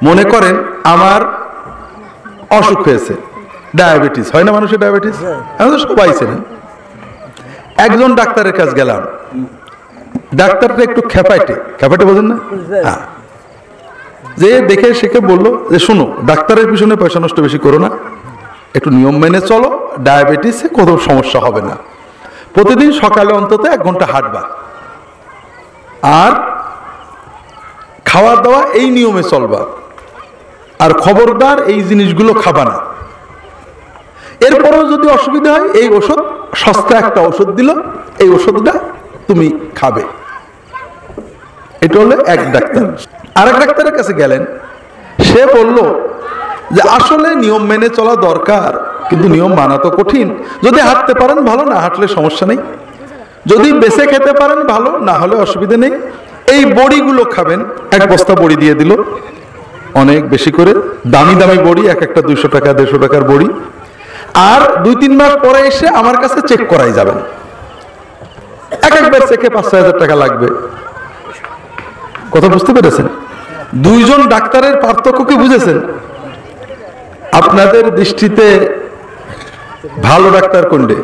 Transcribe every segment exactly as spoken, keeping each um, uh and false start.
মনে করেন আমার অসুখ হয়েছে, ডায়াবেটিস হয় না মানুষের, ডায়াবেটিস আমাদের সবাই ছিলেন। একজন ডাক্তারের কাছে গেলাম, ডাক্তারটা একটু খেপাইটে, খেপাইটে বোঝেন না, হ্যাঁ, যে দেখে শিখে বললো যে শোনো, ডাক্তারের পিছনে পয়সা নষ্ট বেশি করো না, একটু নিয়ম মেনে চলো, ডায়াবেটিসে কোনো সমস্যা হবে না, প্রতিদিন সকালে অন্তত এক ঘন্টা হাঁটবা, আর খাওয়া দাওয়া এই নিয়মে চলবা, আর খবরদার এই জিনিসগুলো খাবা না। এরপরেও যদি অসুবিধা হয়, এই ওষুধ, সস্তা একটা ওষুধ দিল, এই ওষুধটা তুমি খাবে। এটা হলো এক ডাক্তার। আরেক ডাক্তারের কাছে গেলেন, সে বলল যে আসলে নিয়ম মেনে চলা দরকার, কিন্তু নিয়ম মানা তো কঠিন। যদি হাঁটতে পারেন ভালো, না হাঁটলে সমস্যা নেই, যদি বেঁচে খেতে পারেন ভালো, না হলে অসুবিধা নেই। এই বড়িগুলো খাবেন, এক বস্তা বড়ি দিয়ে দিল, অনেক বেশি করে, দামি দামি বড়ি, এক একটা দুইশো টাকা দেড়শো টাকার বড়ি। আর দুই তিন মাস পরে এসে আমার কাছে চেক করাই যাবেন, এক একবার চেকে পাঁচ ছয় হাজার টাকা লাগবে। কথা বুঝতে পেরেছেন? দুইজন ডাক্তারের পার্থক্য কি বুঝেছেন? আপনাদের দৃষ্টিতে ভালো ডাক্তার কোনটা?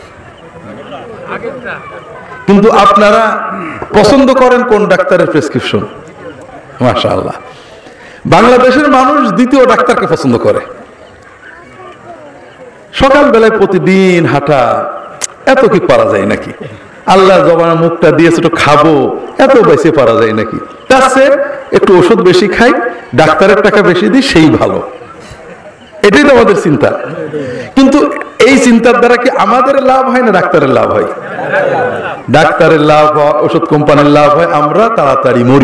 কিন্তু আপনারা পছন্দ করেন কোন ডাক্তারের প্রেসক্রিপশন? মাশাআল্লাহ, বাংলাদেশের মানুষ দ্বিতীয় ডাক্তারকে পছন্দ করে। সকালবেলায় প্রতিদিন হাঁটা, এত কি পারা যায় নাকি? আল্লাহ জবানের মুখটা দিয়েছে, একটু খাবো, এত বেশি পারা যায় নাকি? তার চেয়ে একটু ওষুধ বেশি খাই, ডাক্তারের টাকা বেশি দিই, সেই ভালো। এটাই তো আমাদের চিন্তা। কিন্তু এই চিন্তার দ্বারা কি আমাদের লাভ হয় না ডাক্তারের লাভ হয়? ডাক্তারের লাভ হয়, ওষুধ কোম্পানির লাভ হয়, আমরা তাড়াতাড়ি মরি।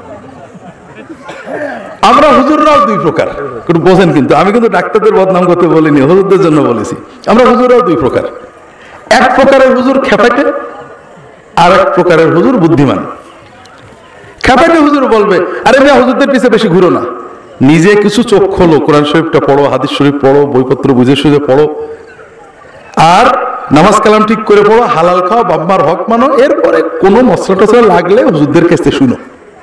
আমরা হুজুররাও দুই প্রকার, একটু বোঝেন। কিন্তু আমি কিন্তু ডাক্তারদের বদনাম করতে বলিনি, হুজুরদের জন্য বলেছি। আমরা হুজুররাও দুই প্রকার। এক প্রকারের হুজুর খেপাইটে, আর এক প্রকারের হুজুর বুদ্ধিমান। খেপাইটে হুজুর বলবে, আরে মিয়া হুজুরদের পিছে বেশি ঘুরো না, নিজে কিছু চোখ খোলো, কোরআন শরীফটা পড়ো, হাদিস শরীফ পড়ো, বইপত্র বুঝে সুঝে পড়ো, আর নামাজ কালাম ঠিক করে পড়ো, হালাল খাও, বাম্মার হক মানো, এরপরে কোনো মশলা টসলা লাগলে হুজুরদের কাছে শুনো।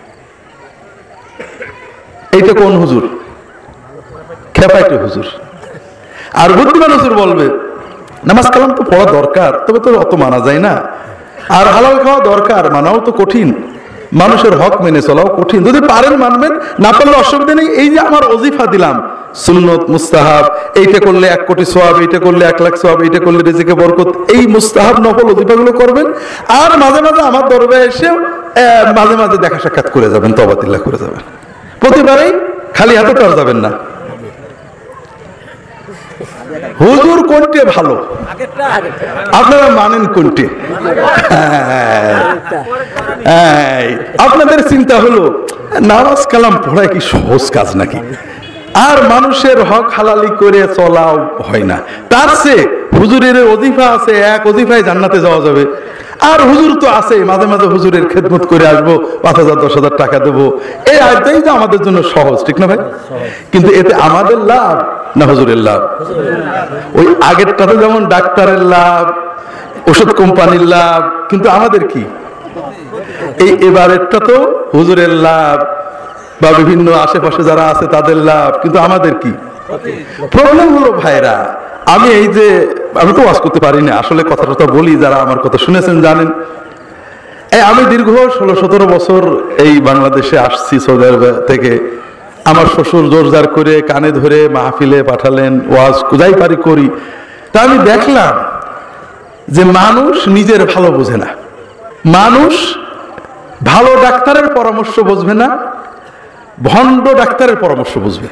এইটা কোন হুজুর? খেপাইটে হুজুর। আর বুদ্ধিমান হুজুর বলবে, নামাজ কালাম তো পড়া দরকার, তবে তো অত মানা যায় না, আর হালাল খাওয়া দরকার, মানাও তো কঠিন, মানুষের হক মেনে চলাও কঠিন, যদি পারেন মানবেন, না পারলে অসুবিধা নেই। এই যে আমার ওজিফা দিলাম, সুন্নত মুস্তাহাব, এইটা করলে এক কোটি সওয়াব, এইটা করলে এক লাখ সওয়াব, এইটা করলে রিজিকে বরকত, এই মুস্তাহাব নফল ওজিফাগুলো করবেন। আর মাঝে মাঝে আমার দরবারে এসে মাঝে মাঝে দেখা সাক্ষাৎ করে যাবেন, তওবাতিল্লাহ করে যাবেন, প্রতিবারেই খালি হাতে তো আর যাবেন না। হুজুর কোনটে ভালো আপনারা মানেন? কোনটে? আপনাদের চিন্তা হলো নামাজ কালাম পড়ায় কি সহজ কাজ নাকি? আর মানুষের হক হালালি করে চলাও হয় না, তার চেয়ে হুজুরের ওজিফা আছে, এক ওজিফায় জান্নাতে যাওয়া যাবে। আর হুজুর তো আছে, মাঝে মাঝে হুজুরের খেদমত করে আসবো, পাঁচ হাজার দশ হাজার টাকা দেবো, এই আয়টাই তো আমাদের জন্য সহজ, ঠিক না ভাই? কিন্তু এতে আমাদের লাভ না হুজুরের লাভ? ওই আগেরটাতে যেমন ডাক্তারের লাভ, ওষুধ কোম্পানির লাভ, কিন্তু আমাদের কি? এই এবারেরটা তো হুজুরের লাভ বা বিভিন্ন আশেপাশে যারা আছে তাদের লাভ, কিন্তু আমাদের কি প্রবলেম হলো ভাইরা? আমি এই যে আমি তো ওয়াজ করতে পারি না, আসলে কথা টথা বলি, যারা আমার কথা শুনেছেন জানেন। এই আমি দীর্ঘ ষোলো সতেরো বছর এই বাংলাদেশে আসছি সৌদি আরব থেকে। আমার শ্বশুর জোরজার করে কানে ধরে মাহফিলে পাঠালেন, ওয়াজ কোথায় পারি করি। তা আমি দেখলাম যে মানুষ নিজের ভালো বোঝে না, মানুষ ভালো ডাক্তারের পরামর্শ বুঝবে না, ভণ্ড ডাক্তারের পরামর্শ বুঝবে।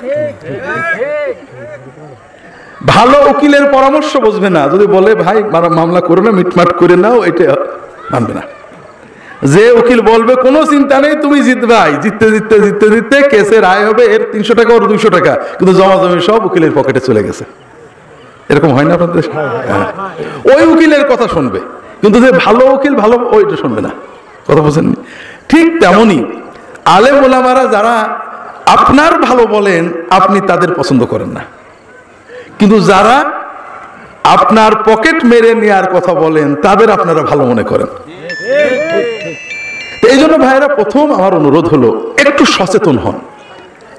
ভালো উকিলের পরামর্শ বুঝবে না, যদি বলে ভাই মামলা করো না, মিটমাট করে নাও, এটা মানবে না। যে উকিল বলবে কোনো চিন্তা নেই, তুমি জিতবাই, জিততে জিততে জিততে জিততে কেসের আয় হবে এর তিনশো টাকা ওর দুইশো টাকা, কিন্তু জমা জমি সব উকিলের পকেটে চলে গেছে। এরকম হয় না আপনাদের? হ্যাঁ, ওই উকিলের কথা শুনবে, কিন্তু যে ভালো উকিল ভালো ওইটা শুনবে না। কথা বুঝেননি? ঠিক তেমনই আলেম ওলামারা যারা আপনার ভালো বলেন, আপনি তাদের পছন্দ করেন না, কিন্তু যারা আপনার পকেট মেরে নেওয়ার কথা বলেন তাদের আপনারা ভালো মনে করেন। এই জন্য ভাইরা, প্রথম আমার অনুরোধ হলো একটু সচেতন হন।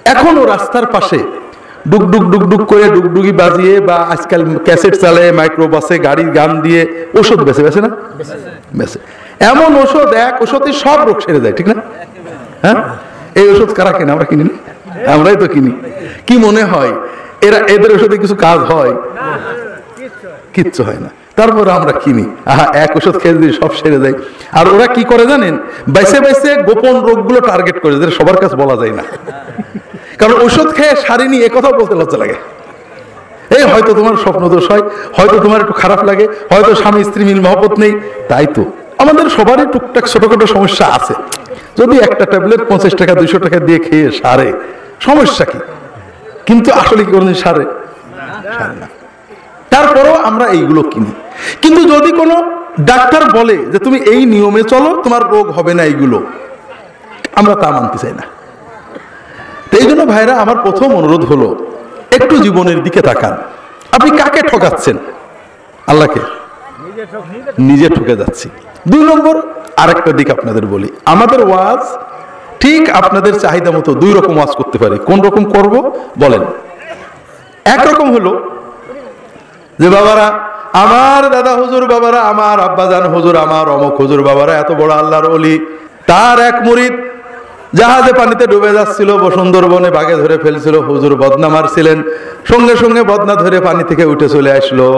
এখনো রাস্তার পাশে ডুকডুক ডুকডুক করে ডুকডুকি বাজিয়ে বা আজকাল ক্যাসেট চালায় মাইক্রোবাসে গাড়ির গান দিয়ে ওষুধ বেছে বেছে না বেছে। এমন ওষুধ, এক ওষুধই সব রোগ সেরে যায়, ঠিক না? হ্যাঁ, এই ওষুধ কারা কিনে? আমরা কিনি না, আমরাই তো কিনি। কি মনে হয় এরা এদের ওষুধে কিছু কাজ হয়? কিচ্ছু হয় না, তারপরে আমরা কিনি। আহা, এক ওষুধ খেয়ে দিয়ে সব সেরে যায়। আর ওরা কি করে জানেন? বাইসে বাইসে গোপন রোগগুলো টার্গেট করে, যেটা সবার কাছে বলা যায় না। কারণ ওষুধ খেয়ে সারিনি এ কথাও বলতে লজ্জা লাগে। এই হয়তো তোমার স্বপ্ন দোষ হয়, হয়তো তোমার একটু খারাপ লাগে, হয়তো স্বামী স্ত্রী মিল মহব্বত নেই, তাই তো আমাদের সবারই টুকটাক ছোটখাটো সমস্যা আছে। যদি একটা ট্যাবলেট পঞ্চাশ টাকা দুইশো টাকা দিয়ে খেয়ে সারে, সমস্যা কি? কিন্তু আসলে কি কোনোদিন সারে? সারে না। তারপরও আমরা এইগুলো কিনি। কিন্তু যদি কোনো ডাক্তার বলে যে তুমি এই নিয়মে চলো, তোমার রোগ হবে না, এইগুলো আমরা তা মানতে চাই না। এই জন্য ভাইরা, আমার প্রথম অনুরোধ হলো একটু জীবনের দিকে তাকান। আপনি কাকে ঠকাচ্ছেন? আল্লাহকে। নিজে ঠকে যাচ্ছি। দুই নম্বর আরেকটা দিক আপনাদের বলি, আমাদের ওয়াজ ঠিক আপনাদের চাহিদা মতো দুই রকম ওয়াজ করতে পারি। কোন রকম করব বলেন? একরকম হলো যে বাবারা, আমার দাদা হুজুর বাবারা, আমার আব্বাজান হুজুর, আমার অমক হুজুর বাবারা এত বড় আল্লাহর ওলি, তার এক মুরিদ জাহাজে পানিতে ডুবে যাচ্ছিল, সুন্দরবনে বাঘে ধরে ফেলছিল, হুজুর বদনা মারছিলেন, সঙ্গে সঙ্গে বদনা ধরে পানি থেকে উঠে চলে আসলো।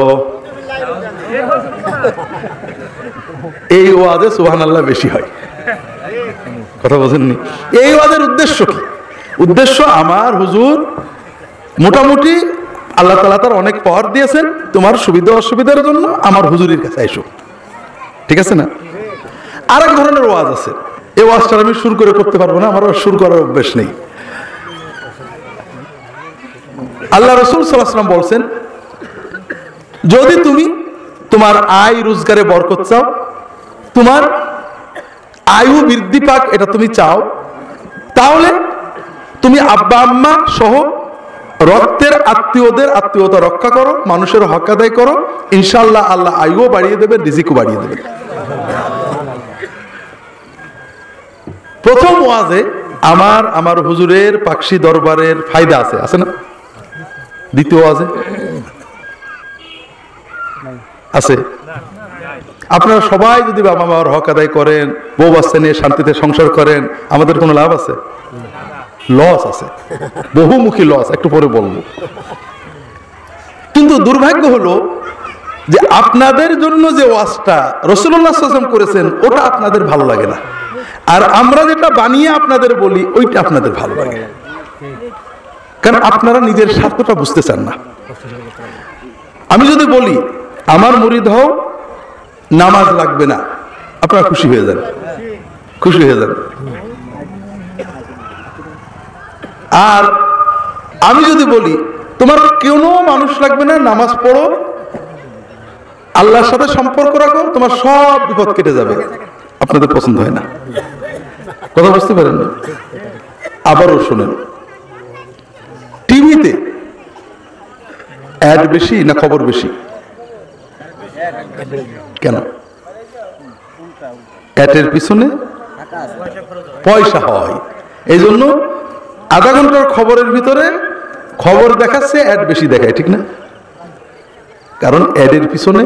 এই ওয়াজে সুবহানাল্লাহ বেশি হয়। কথা বোঝেননি? এই ওয়াজের উদ্দেশ্য কি? উদ্দেশ্য আমার হুজুর মোটামুটি আল্লাহ তাআলা তার অনেক পাওয়ার দিয়েছেন, তোমার সুবিধা অসুবিধার জন্য আমার হুজুরের কাছে আইসো, ঠিক আছে না? আরেক ধরনের ওয়াজ আছে, এই ওয়াজটা আমি সুর করে করতে পারবো না, আমার সুর করার অভ্যেস নেই। আল্লাহ রাসূল সাল্লাল্লাহু আলাইহি ওয়াসাল্লাম বলছেন, যদি তুমি তোমার আয় রোজগারে বরকত চাও, তোমার আয়ু বৃদ্ধি পাক এটা তুমি চাও, তাহলে তুমি আব্বা আম্মা সহ রক্তের আত্মীয়দের আত্মীয়তা রক্ষা করো, মানুষের হক আদায় করো, ইনশাআল্লাহ আল্লাহ আয়ুও বাড়িয়ে দেবেন, রিজিকও বাড়িয়ে দেবেন। প্রথম ওয়াজে আমার আমার হুজুরের পাকশি দরবারের ফায়দা আছে, আছে না? দ্বিতীয় ওয়াজে আছে? আপনারা সবাই যদি বাবা মার হক আদায় করেন, বউ বাচ্চা নিয়ে শান্তিতে সংসার করেন, আমাদের কোনো লাভ আছে? লস আছে, বহুমুখী লস, একটু পরে বলবো। কিন্তু দুর্ভাগ্য হলো যে আপনাদের জন্য যে ওয়াজটা রাসূলুল্লাহ সাল্লাল্লাহু আলাইহি ওয়াসাল্লাম করেছেন ওটা আপনাদের ভালো লাগে না, আর আমরা যেটা বানিয়ে আপনাদের বলি ওইটা আপনাদের ভালো লাগে, কারণ আপনারা নিজের স্বার্থটা বুঝতে চান না। আমি যদি বলি আমার মুরিদ হও, নামাজ লাগবে না, আপনারা খুশি হয়ে যান, খুশি হয়ে যান। আর আমি যদি বলি তোমার কোনো মানুষ লাগবে না, নামাজ পড়ো, আল্লাহর সাথে সম্পর্ক রাখো, তোমার সব বিপদ কেটে যাবে, আপনাদের পছন্দ হয় না। কথা বুঝতে পারেন না? আবারও শুনেন, টিভিতে অ্যাড বেশি না খবর বেশি? কেন? অ্যাডের পিছনে পয়সা হয়, এই জন্য আধা ঘন্টার খবরের ভিতরে খবর দেখাচ্ছে, অ্যাড বেশি দেখায়, ঠিক না? কারণ অ্যাডের পিছনে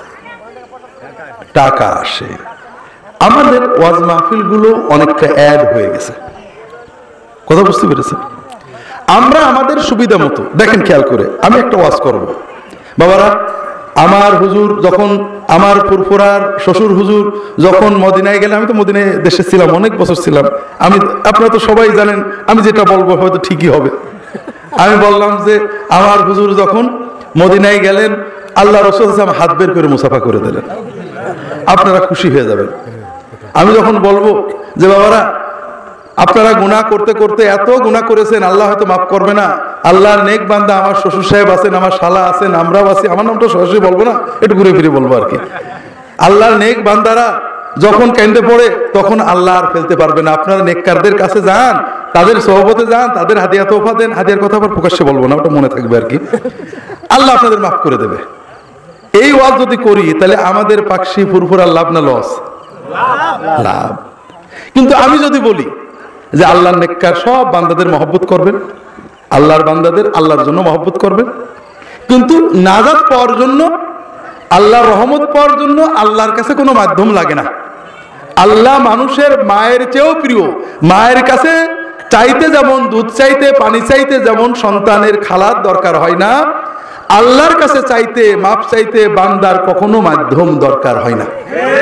টাকা আসে। আমাদের ওয়াজ মাহফিল গুলো অনেকটা অ্যাড হয়ে গেছে, কথা বুঝতে পেরেছেন? আমরা আমাদের সুবিধা মতো, দেখেন খেয়াল করে, আমি একটা ওয়াজ করব, বাবারা আমার হুজুর যখন, আমার ফুরফুরার শ্বশুর হুজুর যখন মদিনায় গেলে, আমি তো মদিনায় দেশে ছিলাম, অনেক বছর ছিলাম, আমি, আপনারা তো সবাই জানেন আমি যেটা বলবো হয়তো ঠিকই হবে। আমি বললাম যে আমার হুজুর যখন মদিনায় গেলেন, আল্লাহ রাসূল হাত বের করে মুসাফা করে দিলেন, আপনারা খুশি হয়ে যাবেন। আমি যখন বলবো যে বাবারা আপনারা গুনাহ করতে করতে এত গুনাহ করেছেন, আল্লাহ হয়তো মাফ করবে না, আল্লাহর নেক বান্দা আমার শ্বশুর সাহেব আছেন, আমার শালা আছেন, আমরাও আছি, আমার নামটা সরাসরি বলবো না, একটু ঘুরে ফিরে বলবো আর কি। আল্লাহর নেক বান্দারা যখন কেঁদে পড়ে তখন আল্লাহ আর ফেলতে পারবে না, আপনারা নেককারদের কাছে যান, তাদের সহবতে যান, তাদের হাদিয়া তোফা দেন, হাদিয়ার কথা আবার প্রকাশ্যে বলবো না, ওটা মনে থাকবে আর কি, আল্লাহ আপনাদের মাফ করে দেবে। এই ওয়াজ যদি করি তাহলে আমাদের পাকশি ফুরফুরার লাভ না লস? লাভ। কিন্তু আমি যদি বলি যে আল্লাহর নেককার সব বান্দাদের মহব্বত করবেন, আল্লাহর বান্দাদের আল্লাহর জন্য মহব্বত করবেন, কিন্তু নাজাত পাওয়ার জন্য, আল্লাহর রহমত পাওয়ার জন্য আল্লাহর কাছে কোনো মাধ্যম লাগে না। আল্লাহ মানুষের মায়ের চেয়েও প্রিয়। মায়ের কাছে চাইতে যেমন, দুধ চাইতে, পানি চাইতে যেমন সন্তানের খালার দরকার হয় না, আল্লাহর কাছে চাইতে, মাপ চাইতে বান্দার কখনো মাধ্যম দরকার হয় না।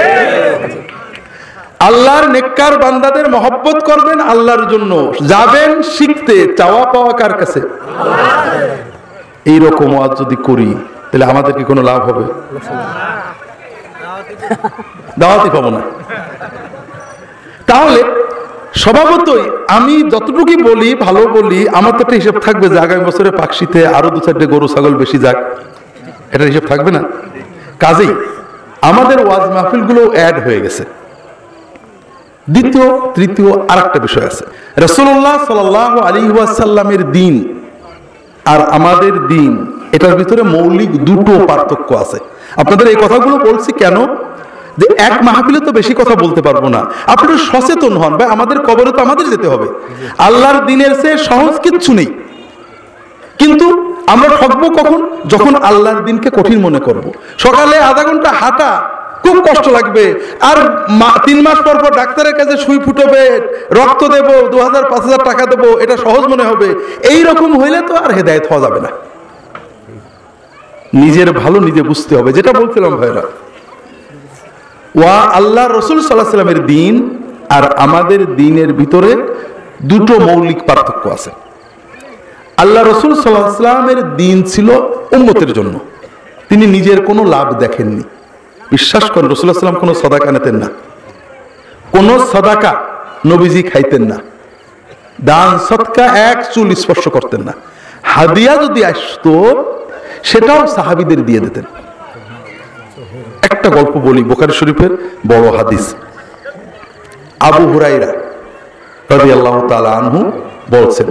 আল্লাহর নেককার বান্দাদের মহব্বত করবেন আল্লাহর জন্য, যাবেন শিখতে, চাওয়া পাওয়া কার কাছে? এইরকম ওয়াজ যদি করি তাহলে আমাদের কি কোনো লাভ হবে? দাওয়াতই পাবো না। তাহলে স্বভাবতই আমি যতটুকুই বলি, ভালো বলি, আমার তো একটা হিসেব থাকবে যে আগামী বছরে পাকশিতে আরো দু চারটে গরু ছাগল বেশি যাক, এটা হিসেব থাকবে না? কাজেই আমাদের ওয়াজ মাহফিলগুলো অ্যাড হয়ে গেছে। দ্বিতীয় তৃতীয় আর একটা বিষয় আছে, রাসূলুল্লাহ সাল্লাল্লাহু আলাইহি ওয়াসাল্লামের দিন আর আমাদের দিন, এটার ভিতরে মৌলিক দুটো পার্থক্য আছে। আপনাদের এই কথাগুলো বলছি কেন, যে এক মাহফিলে তো বেশি কথা বলতে পারবো না, আপনারা সচেতন হন। ভাই আমাদের কবরে তো আমাদের যেতে হবে, আল্লাহর দিনের চেয়ে সহজ কিচ্ছু নেই। কিন্তু আমরা ঠকবো কখন? যখন আল্লাহর দিনকে কঠিন মনে করব। সকালে আধা ঘন্টা হাঁটা খুব কষ্ট লাগবে, আর তিন মাস পর পর ডাক্তারের কাছে সুই ফুটবে, রক্ত দেব, দু হাজার পাঁচ হাজার টাকা দেবো, এটা সহজ মনে হবে। এই রকম হইলে তো আর হেদায়েত হওয়া যাবে না। নিজের ভালো নিজে বুঝতে হবে। যেটা বলছিলাম ভাইরা, ওয়া আল্লাহ রসুল সাল্লাল্লাহু আলাইহি ওয়াসাল্লামের দিন আর আমাদের দিনের ভিতরে দুটো মৌলিক পার্থক্য আছে। আল্লাহ রসুল সাল্লাল্লাহু আলাইহি ওয়াসাল্লামের দিন ছিল উম্মতের জন্য, তিনি নিজের কোনো লাভ দেখেননি। বিশ্বাস করেন, রাসূলুল্লাহ সাল্লাল্লাহু আলাইহি ওয়াসাল্লাম কোনো সাদাকা নিতেন না, কোনো সাদাকা নবীজি খাইতেন না, দান সদকা এক চুল স্পর্শ করতেন না। হাদিয়া যদি আসতো সেটাও সাহাবীদের দিয়ে দিতেন। একটা গল্প বলি, বুখারী শরীফের বড় হাদিস। আবু হুরায়রা রাদিয়াল্লাহু তাআলা আনহু বলছেন,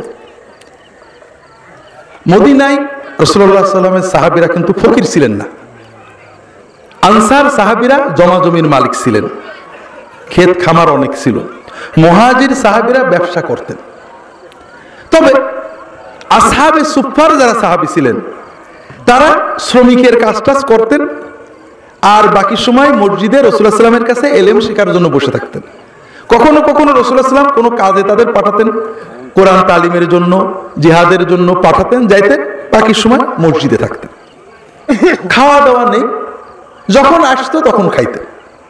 মদিনায় রাসূলুল্লাহ সাল্লাল্লাহু আলাইহি ওয়াসাল্লামের সাহাবীরা কিন্তু ফকির ছিলেন না। আনসার সাহাবীরা জমা জমির মালিক ছিলেন, ক্ষেত খামার অনেক ছিল। মুহাজির সাহাবীরা ব্যবসা করতেন। তবে আসহাবে সুফফার যারা সাহাবী ছিলেন তারা শ্রমিকের কাজ টাজ করতেন, আর বাকি সময় মসজিদে রাসূলুল্লাহ সাল্লাল্লাহু আলাইহি ওয়াসাল্লামের কাছে ইলম শেখার জন্য বসে থাকতেন। কখনো কখনো রাসূলুল্লাহ সাল্লাল্লাহু আলাইহি ওয়াসাল্লাম কোনো কাজে তাদের পাঠাতেন, কোরআন তালিমের জন্য, জিহাদের জন্য পাঠাতেন, যাইতেন, বাকি সময় মসজিদে থাকতেন। খাওয়া দাওয়া নেই, যখন আসতো তখন খাইতেন।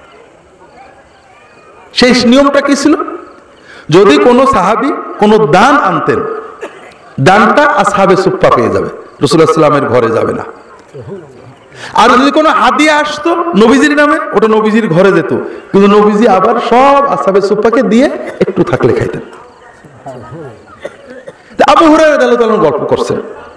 সেই নিয়মটা কি ছিল? যদি কোনো সাহাবী কোনো দান আনতেন, দানটা আসহাবে সুফফা পেয়ে যাবে, রাসূলুল্লাহ সাল্লাল্লাহু আলাইহি ওয়াসাল্লামের ঘরে যাবে না। আর যদি কোনো হাদিয়া আসতো নবীজির নামে, ওটা নবীজির ঘরে যেত, কিন্তু নবীজি আবার সব আসহাবে সুফফাকে দিয়ে একটু থাকলে খাইতেন। আবু হুরায়রা রাদিয়াল্লাহু তাআলা গল্প করছেন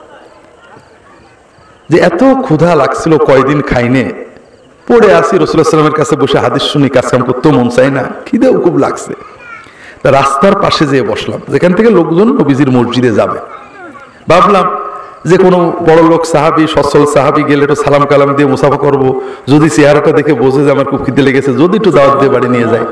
যে এত ক্ষুধা লাগছিল, কয়দিন খাইনে, পড়ে আসি রাসূলুল্লাহ সাল্লাল্লাহু আলাইহি ওয়াসাল্লামের কাছে বসে হাদিস শুনি, কাজ কাম করতেও মন চাই না, খিদেও খুব লাগছে। তা রাস্তার পাশে যেয়ে বসলাম, যেখান থেকে লোকজন নবীজির মসজিদে যাবে। ভাবলাম যে কোনো বড় লোক সাহাবী, সচ্ছল সাহাবী গেলে একটু সালাম কালাম দিয়ে মুসাফা করব, যদি চেহারাটা দেখে বোঝে যে আমার খুব খিদে লেগেছে, যদি একটু দাওয়াত দিয়ে বাড়ি নিয়ে যায়।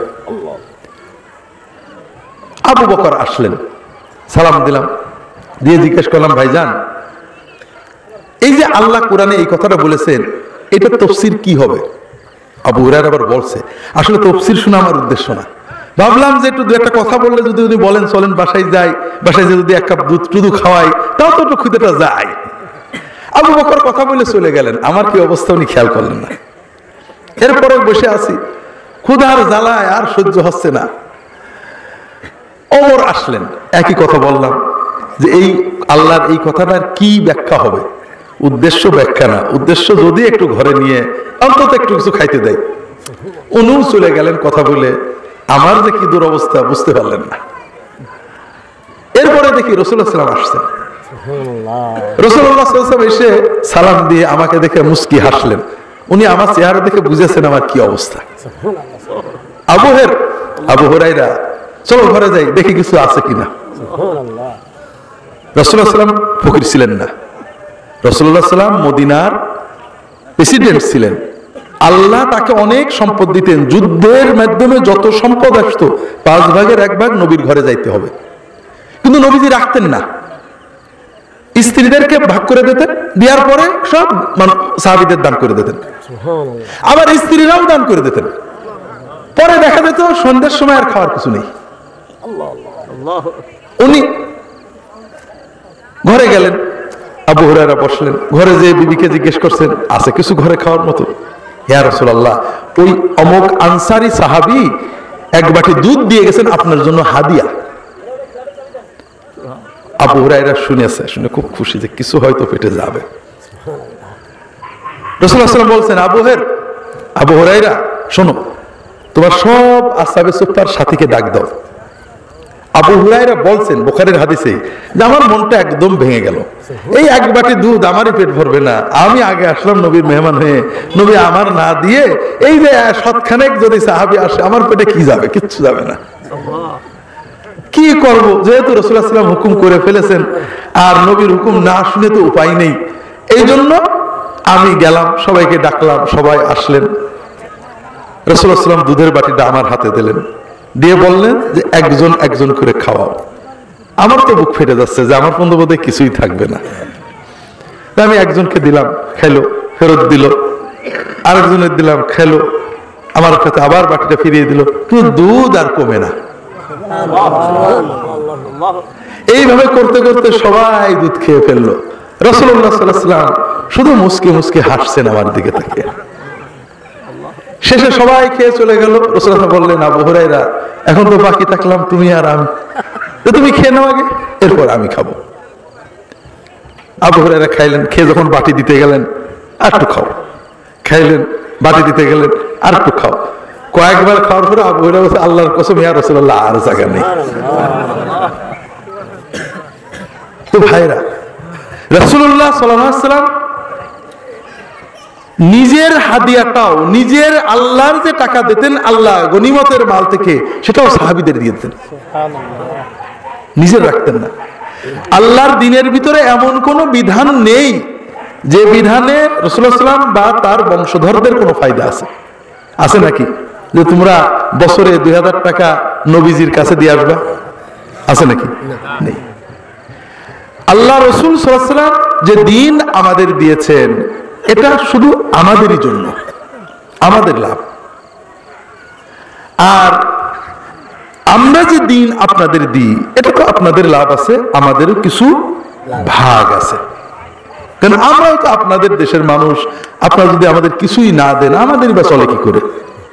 আবু বকর আসলেন, সালাম দিলাম, দিয়ে জিজ্ঞেস করলাম, ভাইজান এই যে আল্লাহ কোরআনে এই কথাটা বলেছেন, এটা তাফসীর কি হবে? আবু হুরায়রা আবার বলছে, আসলে তাফসীর শোনা আমার উদ্দেশ্য না, ভাবলাম যে একটু দু একটা কথা বললে যদি উনি বলেন চলেন বাসায় যাই, বাসায় যে যদি এক কাপ দুধ টুধু খাওয়াই, তাও তো একটু খিদেটা যায়। আবু বকর কথা বলে চলে গেলেন, আমার কি অবস্থা উনি খেয়াল করলেন না। এরপরে বসে আছি, ক্ষুধার জ্বালায় আর সহ্য হচ্ছে না। ওমর আসলেন, একই কথা বললাম যে এই আল্লাহর এই কথাটার কি ব্যাখ্যা হবে। উদ্দেশ্য ব্যাখ্যা না, উদ্দেশ্য যদি একটু ঘরে নিয়ে অন্তত একটু কিছু খাইতে দেয়। উনিও চলে গেলেন কথা বলে, আমার যে কি দুরবস্থা বুঝতে পারলেন না। এরপরে দেখি রাসূলুল্লাহ সাল্লাল্লাহু আলাইহি ওয়াসাল্লাম আসছেন। রাসূলুল্লাহ সাল্লাল্লাহু আলাইহি ওয়াসাল্লাম এসে সালাম দিয়ে আমাকে দেখে মুস্কি হাসলেন। উনি আমার চেহারা দেখে বুঝেছেন আমার কি অবস্থা। আবু হের আবু হুরায়রা, চলো ঘরে যাই, দেখি কিছু আছে কিনা। রাসূলুল্লাহ সাল্লাল্লাহু আলাইহি ওয়াসাল্লাম ফকির ছিলেন না, রাসূলুল্লাহ সাল্লাল্লাহু আলাইহি ওয়াসাল্লাম মদিনার প্রেসিডেন্ট ছিলেন, আল্লাহ তাকে অনেক সম্পদ দিতেন, যুদ্ধের মাধ্যমে যত সম্পদ আসতো পাঁচ ভাগের এক ভাগ নবীর ঘরে যাইতে হবে, কিন্তু নবীজি রাখতেন না, স্ত্রীদেরকে ভাগ করে দিতেন, দেওয়ার পরে সব সাহাবীদের দান করে দিতেন, আবার স্ত্রীরাও দান করে দিতেন। পরে দেখা যেত সন্ধ্যার সময় আর খাওয়ার কিছু নেই। উনি ঘরে গেলেন, আবু হুরায়রা বসলেন, ঘরে যে বিবিকে জিজ্ঞেস করছেন আছে কিছু ঘরে খাওয়ার মতো? ইয়া রাসূলুল্লাহ, ওই অমুক আনসারী সাহাবী এক বাটি দুধ দিয়ে গেছেন আপনার জন্য হাদিয়া। আবু হুরায়রা শুনেছে, শুনে খুব খুশি যে কিছু হয়তো পেটে যাবে। রাসূলুল্লাহ সাল্লাল্লাহু আলাইহি ওয়াসাল্লাম বলছেন, আবু হের আবু হুরায়রা শোনো, তোমার সব আসহাবে সুফফার সাথীকে ডাক দাও। আবু হুরায়রা বলছেন বুখারীর হাদিসে যে আমার মনটা একদম ভেঙে গেল, এই এক বাটি দুধ আমারই পেট ভরবে না, আমি আগে আসলাম নবীর মেহমান হয়ে, নবী আমার না দিয়ে এই যে শতখানেক যদি সাহাবী আসে আমার পেটে কি যাবে? কিচ্ছু যাবে না। কি করব? যেহেতু রাসূলুল্লাহ সাল্লাল্লাহু আলাইহি ওয়াসাল্লাম হুকুম করে ফেলেছেন আর নবীর হুকুম না শুনে তো উপায় নেই, এই জন্য আমি গেলাম, সবাইকে ডাকলাম, সবাই আসলেন। রাসূলুল্লাহ সাল্লাল্লাহু আলাইহি ওয়াসাল্লাম দুধের বাটিটা আমার হাতে দিলেন, দিয়ে বললেন যে একজন একজন করে খাওয়াও। আমার তো বুক ফেটে যাচ্ছে যে আমার পর্যন্ত বোধহয় কিছুই থাকবে না। আমি একজনকে দিলাম, খেলো, ফেরত দিল, আরেকজনের দিলাম, খেলো, আমার কাছে আবার বাটিটা ফিরিয়ে দিল, কিন্তু দুধ আর কমে না। এইভাবে করতে করতে সবাই দুধ খেয়ে ফেললো। রাসূলুল্লাহ সাল্লাল্লাহু আলাইহি ওয়াসাল্লাম শুধু মুস্কি মুস্কি হাসছেন আমার দিকে তাকিয়ে। শেষে সবাই খেয়ে চলে গেল। রাসূলুল্লাহ বললেন, আবু হুরায়রা এখন তো বাকি থাকলাম তুমি আর আমি, তো তুমি খেয়ে নাও আগে, এরপর আমি খাবো। আবু হুরায়রা খাইলেন, খেয়ে যখন বাটি দিতে গেলেন, আর একটু খাও, খাইলেন, বাটি দিতে গেলেন, আর একটু খাও। কয়েকবার খাওয়ার পরে আবু হুরায়রা বলছে, আল্লাহর কসম ইয়া রাসূলুল্লাহ আর জায়গা নেই। তো ভাইরা, রাসূলুল্লাহ সাল্লাল্লাহু আলাইহি ওয়াসাল্লাম নিজের হাদিয়াটাও, নিজের আল্লাহর যে টাকা দিতেন আল্লাহ গনিমতের মাল থেকে, সেটাও সাহাবীদের দিয়ে দিতেন, নিজের রাখতেন না। আল্লাহর দ্বীনের ভিতরে এমন কোন বিধান নেই যে বিধানে রাসূলুল্লাহ সাল্লাল্লাহু আলাইহি ওয়াসাল্লাম বা তার বংশধরদের কোনো ফায়দা আছে? আছে নাকি যে তোমরা বছরে দুই হাজার টাকা নবীজির কাছে দিয়ে আসবা? আছে নাকি? নেই। আল্লাহ রাসূল সাল্লাল্লাহু আলাইহি ওয়াসাল্লাম যে দ্বীন আমাদের দিয়েছেন এটা শুধু আমাদেরই জন্য, আমাদের লাভ। আর আমরা যে দ্বীন আপনাদের দিই এটা তো আপনাদের লাভ আছে, আমাদেরও কিছু ভাগ আছে, কারণ আমরাও তো আপনাদের দেশের মানুষ। আপনারা যদি আমাদের কিছুই না দেন আমাদের বা চলে কি করে?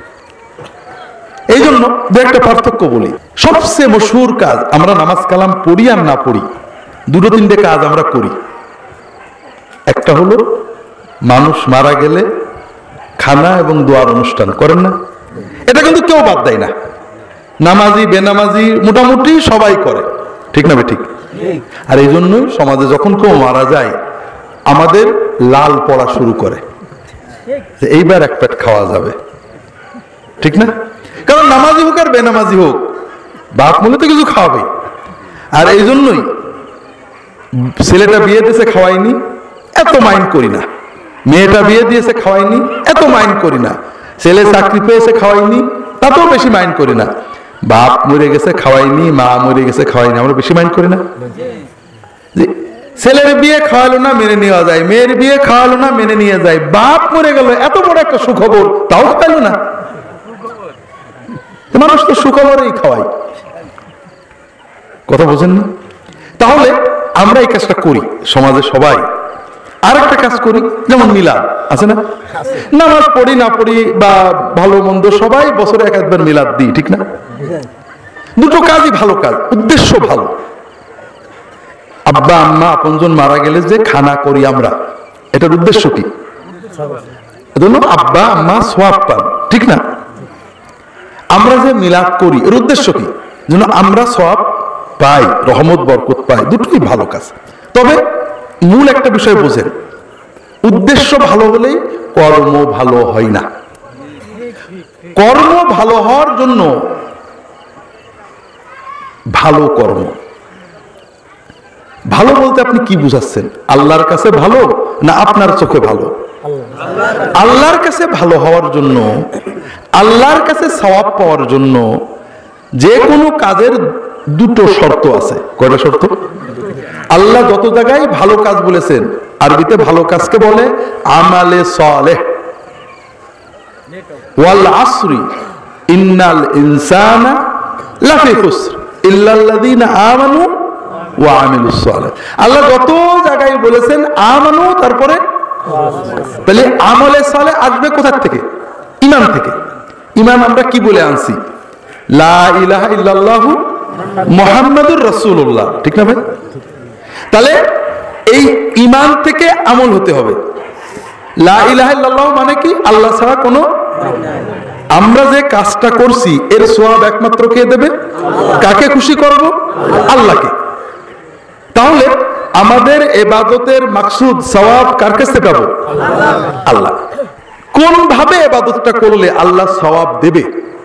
এই জন্য দু একটা পার্থক্য বলি। সবচেয়ে মশহুর কাজ, আমরা নামাজ কালাম পড়ি আর না পড়ি, দুটো তিনটে কাজ আমরা করি। একটা হলো মানুষ মারা গেলে খানা এবং দোয়ার অনুষ্ঠান করেন না? এটা কিন্তু কেউ বাদ দেয় না, নামাজি বেনামাজি মোটামুটি সবাই করে, ঠিক না? ঠিক। আর এই জন্যই সমাজে যখন কেউ মারা যায় আমাদের লাল পড়া শুরু করে, এইবার এক পেট খাওয়া যাবে, ঠিক না? কারণ নামাজি হোক আর বেনামাজি হোক বাপ মনে তো কিছু খাওয়াবে। আর এই জন্যই ছেলেটা বিয়ে দিয়েছে খাওয়াইনি, এত মাইন্ড করি না। মেয়েটা বিয়ে দিয়েছে খাওয়াইনি, এত মাইন্ড করি না। ছেলে চাকরি পেয়েছে খাওয়াইনি, তাতেও বেশি মাইন্ড করি না। বাপ মরে গেছে খাওয়াইনি, মা মরে গেছে খাওয়াইনি, আমরা বেশি মাইন্ড করি না। ছেলের বিয়ে খাওয়ালো না মেনে নেওয়া যায়, মেয়ের বিয়ে খাওয়ালো না মেনে নিয়ে যায়। বাপ মরে গেল, এত বড় একটা সুখবর, তাও খাওয়ালো না। মানুষ তো সুখবরই খাওয়াই, কথা বোঝেন না? তাহলে আমরা এই কাজটা করি সমাজে সবাই। আর একটা কাজ করি, যেমন মিলাদ আছে না? নামাজ পড়ি না পড়ি বা ভালো মন্দ সবাই বছরে এক একবার মিলাদ দিই, ঠিক না? দুটো কাজই ভালো কাজ, উদ্দেশ্য ভালো। আব্বা আম্মা আপনজন মারা গেলে যে খানা করি আমরা, এটার উদ্দেশ্য কি? আব্বা আম্মা সওয়াব পান, ঠিক না? আমরা যে মিলাদ করি এর উদ্দেশ্য কি? যেন আমরা সওয়াব পাই, রহমত বরকত পাই, দুটোই ভালো কাজ। তবে মূল একটা বিষয় বোঝেন, উদ্দেশ্য ভালো হলেই কর্ম ভালো হয় না। কর্ম ভালো হওয়ার জন্য ভালো কর্ম, ভালো বলতে আপনি কি বুঝাচ্ছেন? আল্লাহর কাছে ভালো না আপনার চোখে ভালো? আল্লাহর কাছে ভালো হওয়ার জন্য, আল্লাহর কাছে সওয়াব পাওয়ার জন্য যে কোনো কাজের দুটো শর্ত আছে। কয়টা শর্ত? আল্লাহ যত জায়গায় ভালো কাজ বলেছেন, আরবিতে ভালো কাজকে বলে আমালে সালেহ। ওয়াল আসরি ইন্নাল ইনসানা লাফি খুসর ইল্লাল্লাযীনা আমানু ওয়া আমিলুস সালিহ। আল্লাহ যত জায়গায় বলেছেন আমানু, তারপরে তাহলে আমলে সালেহ আসবে কোথা থেকে? ঈমান থেকে। ঈমান আমরা কি বলে আনছি? লা ইলাহা ইল্লাল্লাহু মুহাম্মাদুর রাসূলুল্লাহ, ঠিক না ভাই? তাহলে এই ঈমান থেকে আমল হতে হবে। লা ইলাহা ইল্লাল্লাহ মানে কি? আল্লাহ ছাড়া কোনো, আমরা যে কাজটা করছি এর সওয়াব একমাত্র কে দেবে? কাকে খুশি করব? আল্লাহকে। তাহলে আমাদের ইবাদতের মাকসুদ সওয়াব কার কাছে পাবো? আল্লাহ। কোন ভাবে ইবাদতটা করলে আল্লাহ সওয়াব দেবে,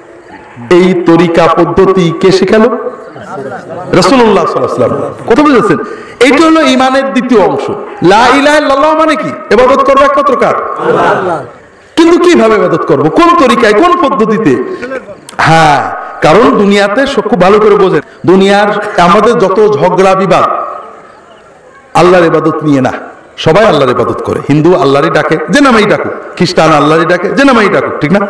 এই তরিকা পদ্ধতি কে শেখালো? রাসূলুল্লাহ সাল্লাল্লাহু আলাইহি ওয়াসাল্লাম। কথা বুঝেছেন? এইটা হলো ঈমানের দ্বিতীয় অংশ। লা ইলাহা ইল্লাল্লাহ মানে কি? ইবাদত করব একমাত্র কার? আল্লাহ। কিন্তু কিভাবে ইবাদত করব? কোন তরিকায়, কোন পদ্ধতিতে? হ্যাঁ, কারণ দুনিয়াতে খুব ভালো করে বোঝেন, দুনিয়ার আমাদের যত ঝগড়া বিবাদ আল্লাহর ইবাদত নিয়ে না। সবাই আল্লাহর ইবাদত করে। হিন্দু আল্লাহরই ডাকে, যে নামেই ডাকুক। খ্রিস্টান আল্লাহরই ডাকে, যে নামেই ডাকুক, ঠিক না?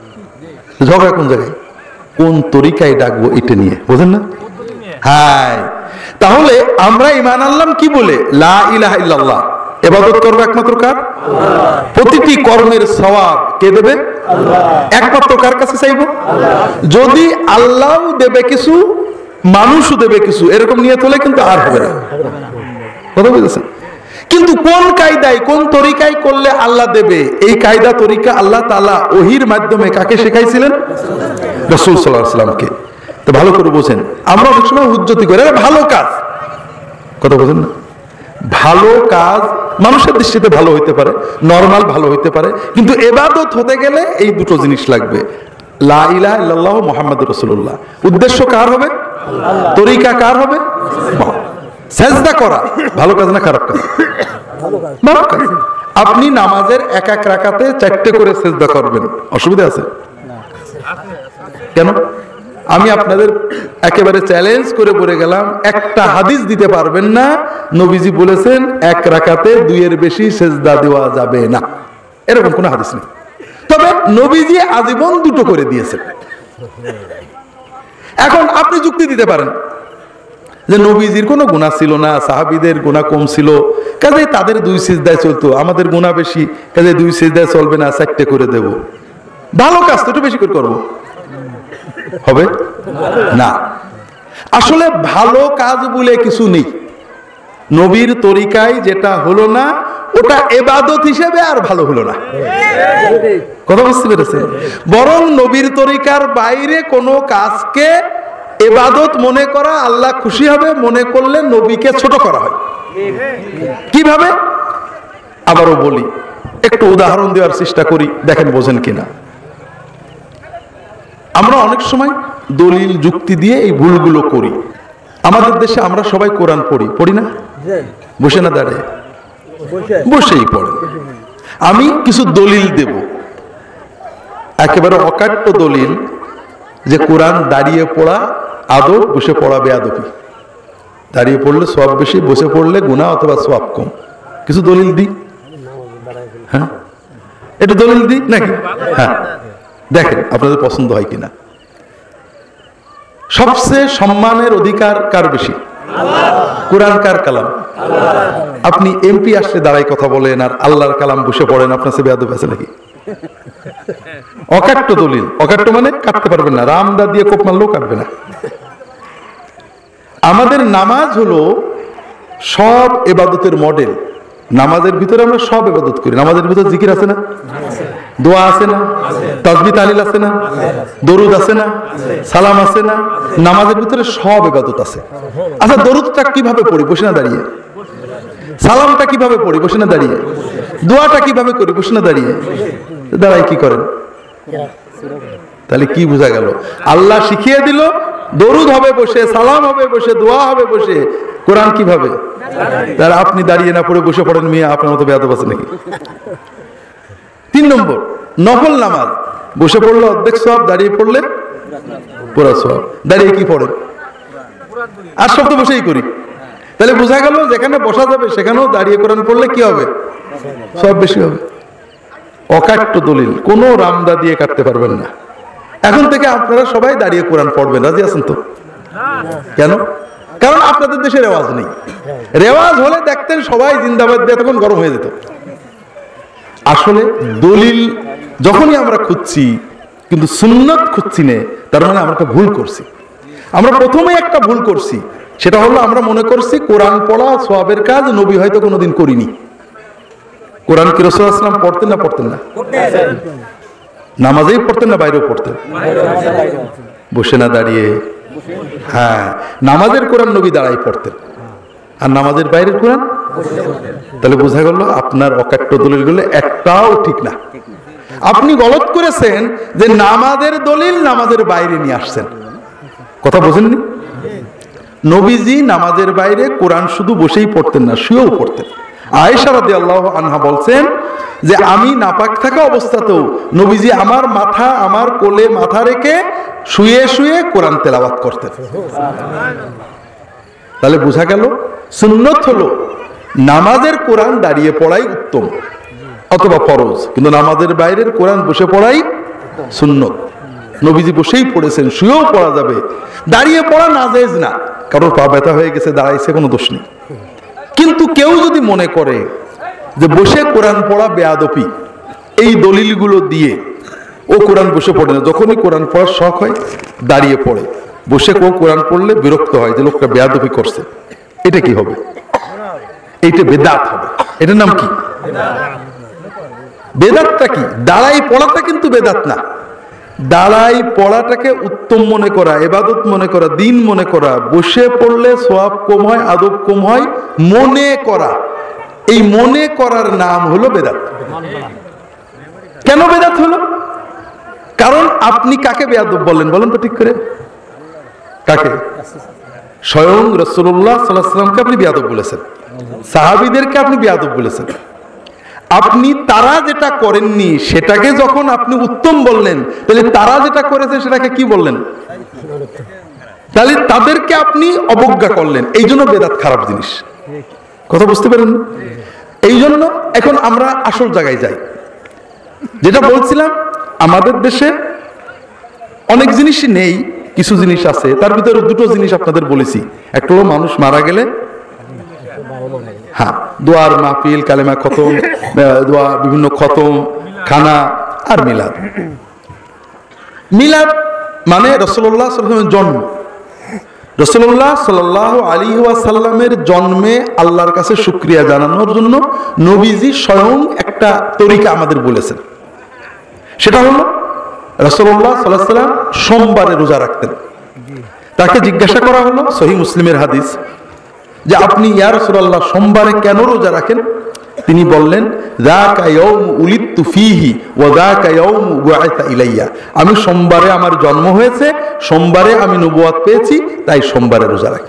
ঝগড়া কোন জায়গায়? কোন তরিকায় ডাকবো এটা নিয়ে, বোঝেন না? হ্যাঁ, তাহলে আমরা ঈমান আনলাম কি বলে? লা ইলাহা ইল্লাল্লাহ। ইবাদত করব একমাত্র কার? আল্লাহ। প্রতিটি কর্মের সওয়াব কে দেবে? আল্লাহ। একমাত্র কার কাছে চাইবো? আল্লাহ। যদি আল্লাহও দেবে কিছু, মানুষও দেবে কিছু, এরকম নিয়ত হলে কিন্তু আর হবে না। কথা বুঝেছেন? কিন্তু কোন কায়দায়, কোন তরিকায় করলে আল্লাহ দেবে, এই কায়দা তরিকা আল্লাহ তাআলা ওহীর মাধ্যমে কাকে শেখাইছিলেন? রাসূল সাল্লাল্লাহু আলাইহি ওয়াসাল্লামকে। তো ভালো করে বোঝেন, আমরা অনেক সময় হুজ্জতি করে ভালো কাজ, কথা বোঝেন না? ভালো কাজ মানুষের দৃষ্টিতে ভালো হইতে পারে, নরমাল ভালো হইতে পারে, কিন্তু ইবাদত হতে গেলে এই দুটো জিনিস লাগবে। লা ইলাহা ইল্লাল্লাহু মুহাম্মাদুর রাসূলুল্লাহ। উদ্দেশ্য কার হবে? আল্লাহ। তরিকা কার হবে? সেজদা করা ভালো কাজ না খারাপ কাজ? ভালো কাজ। আপনি নামাজের এক এক রাকাতে চারটে করে সেজদা করবেন, অসুবিধা আছে? কেন? আমি আপনাদের একেবারে চ্যালেঞ্জ করে বলে গেলাম, একটা হাদিস দিতে পারবেন না নবীজি বলেছেন এক রাকাতে দুইয়ের বেশি সেজদা দেওয়া যাবে না, এরকম কোনো হাদিস নেই। তবে নবীজি আজীবন দুটো করে দিয়েছেন। এখন আপনি যুক্তি দিতে পারেন যে নবীজির কোনো গুনাহ ছিল না, সাহাবীদের গুনাহ কম ছিল, কাজে তাদের দুই সিজদায় চলতো, আমাদের গুনাহ বেশি, কাজে দুই সিজদায় চলবে না, চারটে করে দেব। ভালো কাজ তো একটু বেশি করে করবো, হবে না। আসলে ভালো কাজ বলে কিছু নেই। নবীর তরিকায় যেটা হলো না ওটা ইবাদত হিসেবে আর ভালো হলো না। কথা বুঝতে পেরেছেন? বরং নবীর তরিকার বাইরে কোনো কাজকে ইবাদত মনে করা, আল্লাহ খুশি হবে মনে করলে নবীকে ছোট করা হয়। কিভাবে? আবারও বলি, একটু উদাহরণ দেওয়ার চেষ্টা করি, দেখেন বোঝেন কিনা। আমরা অনেক সময় দলিল যুক্তি দিয়ে এই ভুলগুলো করি। আমাদের দেশে আমরা সবাই কোরআন পড়ি, পড়ি না? বসে না দাঁড়িয়ে? বসেই পড়ে। আমি কিছু দলিল দেব, একেবারে অকাট্য দলিল, যে কোরআন দাঁড়িয়ে পড়া আদব, বসে পড়া বেয়াদবি। দাঁড়িয়ে পড়লে সওয়াব বেশি, বসে পড়লে গুনাহ অথবা সওয়াব কম। কিছু দলিল দিই? হ্যাঁ, এটা দলিল দিই নাকি? হ্যাঁ, দেখেন আপনাদের পছন্দ হয় কিনা। সবচেয়ে সম্মানের অধিকার কার বেশি? কোরআন কার কালাম? আপনি এমপি আসলে দাঁড়াই কথা বলেন আর আল্লাহর কালাম বসে পড়েন, আপনার সে বেয়াদব আছে নাকি? অকাট্য দলিল, অকাট্য মানে কাটতে পারবেন না, রামদা দিয়ে কোপ মারলেও কাটবে না। আমাদের নামাজ হলো সব ইবাদতের মডেল। নামাজের ভিতরে আমরা সব ইবাদত করি। নামাজের ভিতরে জিকির আছে না? দোয়া আছে না? তাসবিহ তাহলিল আছে না? দরুদ আছে না? সালাম আছে না? নামাজের ভিতরে সব ইবাদত আছে। আচ্ছা, দরুদটা কিভাবে পড়ি? বসে না দাঁড়িয়ে? সালামটা কিভাবে পড়ি? বসে না দাঁড়িয়ে? দোয়াটা কিভাবে করি? বসে না দাঁড়িয়ে? দাঁড়াই কি করেন? তাহলে কি বোঝা গেল? আল্লাহ শিখিয়ে দিল দরুদ হবে বসে, সালাম হবে বসে, দোয়া হবে বসে, কোরআন কিভাবে? তাহলে আপনি দাঁড়িয়ে না পড়ে বসে পড়েন, মিয়া আপনার মতো বেয়াদব আছে নাকি? তিন নম্বর নফল নামাজ, বসে পড়লে অর্ধেক সওয়াব, দাঁড়িয়ে পড়লে পুরো সওয়াব। দাঁড়িয়ে কি পড়েন? আর সব তো বসেই করি। তাহলে বোঝা গেল যেখানে বসা যাবে সেখানেও দাঁড়িয়ে কোরআন পড়লে কি হবে? সব বেশি হবে। অকাট্য দলিল, কোনো রামদা দিয়ে কাটতে পারবেন না। এখন থেকে আপনারা সবাই দাঁড়িয়ে কোরআন পড়বেন, রাজি আছেন তো? কেন? কারণ আপনাদের দেশে রেওয়াজ নেই। রেওয়াজ হলে দেখতেন সবাই জিন্দাবাদ দিয়ে তখন গরম হয়ে যেত। আসলে দলিল যখনই আমরা খুঁজছি কিন্তু সুন্নত খুঁজছি না, তার মানে আমরা একটা ভুল করছি। আমরা প্রথমে একটা ভুল করছি, সেটা হলো আমরা মনে করছি কোরআন পড়া সওয়াবের কাজ, নবী হয়তো কোনোদিন করিনি। কোরআন কি রাসূল সাল্লাল্লাহু আলাইহি ওয়াসাল্লাম পড়তেন না পড়তেন না? নামাজেই পড়তেন না বাইরেও পড়তেন? বসে না দাঁড়িয়ে? হ্যাঁ, নামাজের কোরআন নবী দাঁড়াই পড়তেন, আর নামাজের বাইরের কোরআন। তাহলে বোঝা গেল আপনার অকাট্য দলিলগুলো একটাও ঠিক না। আপনি গলত করেছেন যে নামাজের দলিল নামাজের বাইরে নিয়ে আসছেন। কথা বোঝেননি? নবীজি নামাজের বাইরে কোরআন শুধু বসেই পড়তেন না, শুয়েও পড়তেন। আয়েশা রাদিয়াল্লাহু আনহা বলছেন যে আমি নাপাক থাকা অবস্থাতেও নবীজি আমার মাথা আমার কোলে মাথা রেখে শুয়ে শুয়ে কোরআন তেলাওয়াত করতেন। তাহলে বোঝা গেল সুন্নত হলো নামাজের কোরআন দাঁড়িয়ে পড়াই উত্তম অথবা ফরজ, কিন্তু নামাজের বাইরের কোরআন বসে পড়াই সুন্নত। নবীজি বসেই পড়েছেন, শুয়েও পড়া যাবে। দাঁড়িয়ে পড়া নাজায়েজ না, কারোর পা ব্যথা হয়ে গেছে দাঁড়াইছে, কোনো দোষ নেই। কিন্তু কেউ যদি মনে করে যে বসে কোরআন পড়া বেয়াদবি, এই দলিলগুলো দিয়ে ও কোরআন বসে পড়ে না, যখনই কোরআন পড়ার শখ হয় দাঁড়িয়ে পড়ে, বসে কেউ কোরআন পড়লে বিরক্ত হয় যে লোকটা বেয়াদবি করছে, এটা কি হবে? এইটা বেদাত হবে। এটার নাম কি? বেদাতটা কি? দাঁড়াই পড়াটা কিন্তু বেদাত না। দাঁড়াই পড়াটাকে উত্তম মনে করা, ইবাদত মনে করা, দিন মনে করা, বসে পড়লে সওয়াব কম হয়, আদব কম হয়, মনে করা, এই মনে করার নাম হলো বেদাত। কেন বেদাত হলো? কারণ আপনি কাকে বেয়াদব বলেন বলেন তো ঠিক করে? কাকে? স্বয়ং রাসূলুল্লাহ সাল্লাল্লাহু আলাইহি ওয়াসাল্লামকে আপনি বেয়াদব বলেছেন, সাহাবীদেরকে আপনি বেয়াদব বলেছেন। আপনি তারা যেটা করেননি সেটাকে যখন আপনি উত্তম বললেন, তাহলে তারা যেটা করেছে সেটাকে কি বললেন? তাহলে তাদেরকে আপনি অবজ্ঞা করলেন। এই জন্য বেদাত খারাপ জিনিস। কথা বুঝতে পারেন? এই জন্য এখন আমরা আসল জায়গায় যাই। যেটা বলছিলাম, আমাদের দেশে অনেক জিনিসই নেই, কিছু জিনিস আছে। তার ভিতরে দুটো জিনিস আপনাদের বলেছি। একটা হলো মানুষ মারা গেলে হ্যাঁ দোয়ার মাহফিল, কালেমা খতম, দোয়া, বিভিন্ন খতম, খানা আর মিলাদ। মিলাদ মানে রাসূলুল্লাহ সাল্লাল্লাহু আলাইহি ওয়াসাল্লামের জন্ম। রাসূলুল্লাহ সাল্লাল্লাহু আলাইহি ওয়াসাল্লামের জন্মে আল্লাহর কাছে শুকরিয়া জানানোর জন্য নবীজি স্বয়ং একটা তরিকা আমাদের বলেছেন। সেটা হলো রাসূলুল্লাহ সাল্লাল্লাহু আলাইহি ওয়াসাল্লাম সোমবারে রোজা রাখতেন। তাকে জিজ্ঞাসা করা হলো, সহিহ মুসলিমের হাদিস, যে আপনি ইয়া রাসূলুল্লাহ সোমবারে কেন রোজা রাখেন? তিনি বললেন, যাকা ইয়াউমু উলিদতু ফীহি ওয়া যাকা ইয়াউমু বু'আথা ইলাইয়া। আমি সোমবারে আমার জন্ম হয়েছে, সোমবারে আমি নবুয়ত পেয়েছি, তাই সোমবারে রোজা রাখি।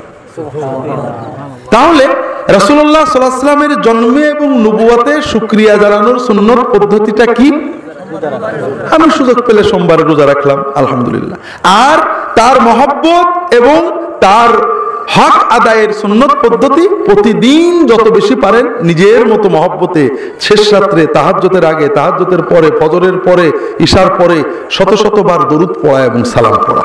তাহলে রাসূলুল্লাহ সাল্লাল্লাহু আলাইহি ওয়াসাল্লামের জন্মে এবং নবুয়তে শুকরিয়া জানানোর সুন্নত পদ্ধতিটা কি? আমি সুযোগ পেলে সোমবারে রোজা রাখলাম, আলহামদুলিল্লাহ। আর তার মহব্বত এবং তার হক আদায়ের সুন্নত পদ্ধতি, প্রতিদিন যত বেশি পারেন নিজের মতো মহব্বতে শেষ রাত্রে, তাহাজ্জুদের আগে, তাহাজ্জুদের পরে, ফজরের পরে, ইশার পরে শত শতবার দরুদ পড়া এবং সালাম পড়া।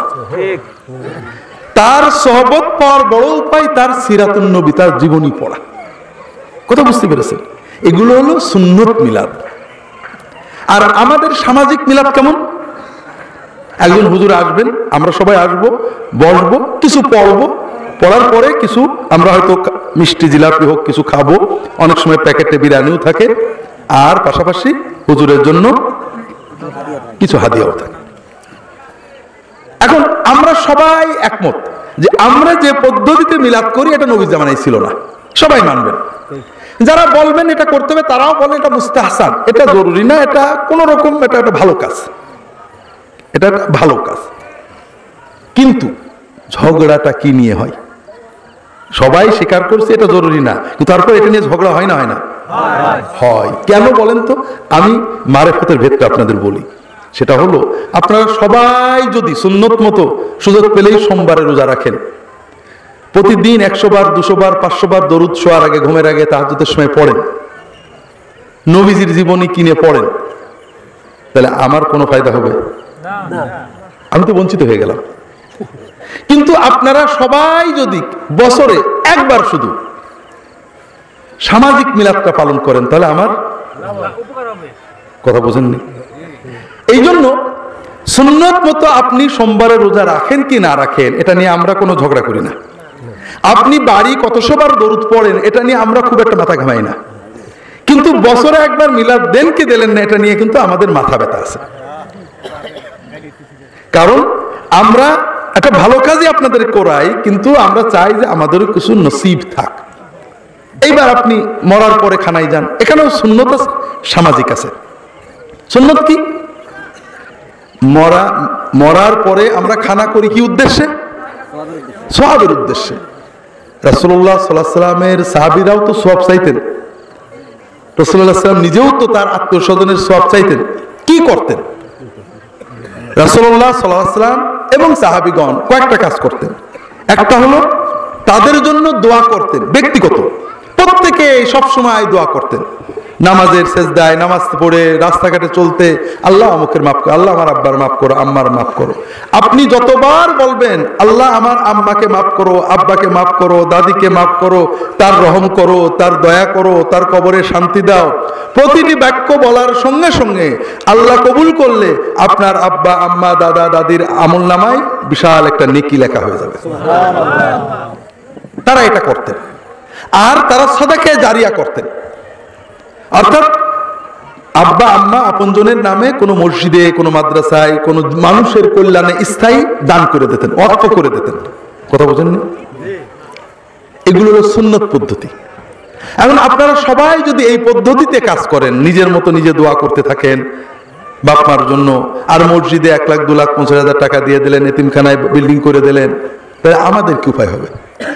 তার সহবত পাওয়ার বড় উপায় তার সিরাতুন নবী, তার জীবনী পড়া। কথা বুঝতে পেরেছেন? এগুলো হলো সুন্নত মিলাদ। আর আমাদের সামাজিক মিলাদ কেমন? একজন হুজুর আসবেন, আমরা সবাই আসবো, বসবো, কিছু পড়বো, পড়ার পরে কিছু আমরা হয়তো মিষ্টি জিলাপি হোক কিছু খাবো, অনেক সময় প্যাকেটে বিরিয়ানিও থাকে, আর পাশাপাশি হুজুরের জন্য কিছু হাদিয়াও থাকে। এখন আমরা সবাই একমত যে আমরা যে পদ্ধতিতে মিলাদ করি এটা নবীর জামানায় ছিল না, সবাই মানবেন। যারা বলবেন এটা করতে হবে তারাও বলেন এটা মুস্তাহসান, এটা জরুরি না, এটা কোন রকম, এটা একটা ভালো কাজ, এটা একটা ভালো কাজ। কিন্তু ঝগড়াটা কি নিয়ে হয়? সবাই স্বীকার করছে এটা জরুরি না, কিন্তু তারপর এটা নিয়ে ঝগড়া হয় না হয় না হয়। কেন বলেন তো? আমি মারেফতের ভেদটা আপনাদের বলি। সেটা হলো, আপনারা সবাই যদি সুন্নত মতো সুযোগ পেলেই সোমবারে রোজা রাখেন, প্রতিদিন একশো বার দুশো বার পাঁচশো বার দরুদ শোয়ার আগে ঘুমের আগে তাহাজ্জুদের সময় পড়েন, নবীজির জীবনী কিনে পড়েন, তাহলে আমার কোনো ফায়দা হবে? আমি তো বঞ্চিত হয়ে গেলাম। কিন্তু আপনারা সবাই যদি বছরে একবার শুধু সামাজিক মিলাদটা পালন করেন, তাহলে আমার কথা বোঝেননি? এই জন্য সুন্নত মতো আপনি সোমবারে রোজা রাখেন কি না রাখেন, এটা নিয়ে আমরা কোনো ঝগড়া করি না। আপনি বাড়ি কতশো বার দরুদ পড়েন, এটা নিয়ে আমরা খুব একটা মাথা ঘামাই না। কিন্তু বছরে একবার মিলাদ দেন কি দিলেন না, এটা নিয়ে কিন্তু আমাদের মাথা ব্যথা আছে। কারণ আমরা একটা ভালো কাজই আপনাদের করাই, কিন্তু আমরা চাই যে আমাদেরও কিছু নসিব থাক। এইবার আপনি মরার পরে খানায় যান, এখানেও সুন্নত আছে, সামাজিক আছে। সুন্নত কি? মরা মরার পরে আমরা খানা করি কি উদ্দেশ্যে? সওয়াবের উদ্দেশ্যে। রাসূলুল্লাহ সাল্লাল্লাহু আলাইহি ওয়াসাল্লামের সাহাবীরাও তো সওয়াব চাইতেন, রাসূলুল্লাহ সাল্লাল্লাহু আলাইহি ওয়াসাল্লাম নিজেও তো তার আত্মীয়স্বজনের সওয়াব চাইতেন। কি করতেন? রাসূলুল্লাহ সাল্লাল্লাহু আলাইহি ওয়াসাল্লাম এবং সাহাবীগণ কয়েকটা কাজ করতেন। একটা হলো তাদের জন্য দোয়া করতেন, ব্যক্তিগত প্রত্যেকে সব সময় দোয়া করতেন। নামাজের সেজদায়, নামাজ পড়ে, রাস্তাঘাটে চলতে, আল্লাহ অমুকের মাফ করো, আল্লাহ আমার আব্বার মাফ করো, আম্মার মাফ করো। আপনি যতবার বলবেন আল্লাহ আমার আম্মাকে মাফ করো, আব্বাকে মাফ করো, দাদিকে মাফ করো, তার রহম করো, তার দয়া করো, তার কবরে শান্তি দাও, প্রতিটি বাক্য বলার সঙ্গে সঙ্গে আল্লাহ কবুল করলে আপনার আব্বা আম্মা দাদা দাদির আমল নামায় বিশাল একটা নেকি লেখা হয়ে যাবে। তারা এটা করতেন। আর তারা সাদাকায়ে জারিয়া করতেন, অর্থাৎ আব্বা আম্মা আপনজনের নামে কোনো মসজিদে, কোনো মাদ্রাসায়, কোনো মানুষের কল্যাণে স্থায়ী দান করে দিতেন, অর্থ করে দিতেন। কথা বোঝেননি? এগুলো হলো সুন্নত পদ্ধতি। এখন আপনারা সবাই যদি এই পদ্ধতিতে কাজ করেন, নিজের মতো নিজে দোয়া করতে থাকেন বাপ মার জন্য, আর মসজিদে এক লাখ দু লাখ পঞ্চাশ হাজার টাকা দিয়ে দিলেন, এতিমখানায় বিল্ডিং করে দিলেন, তাহলে আমাদের কি উপায় হবে?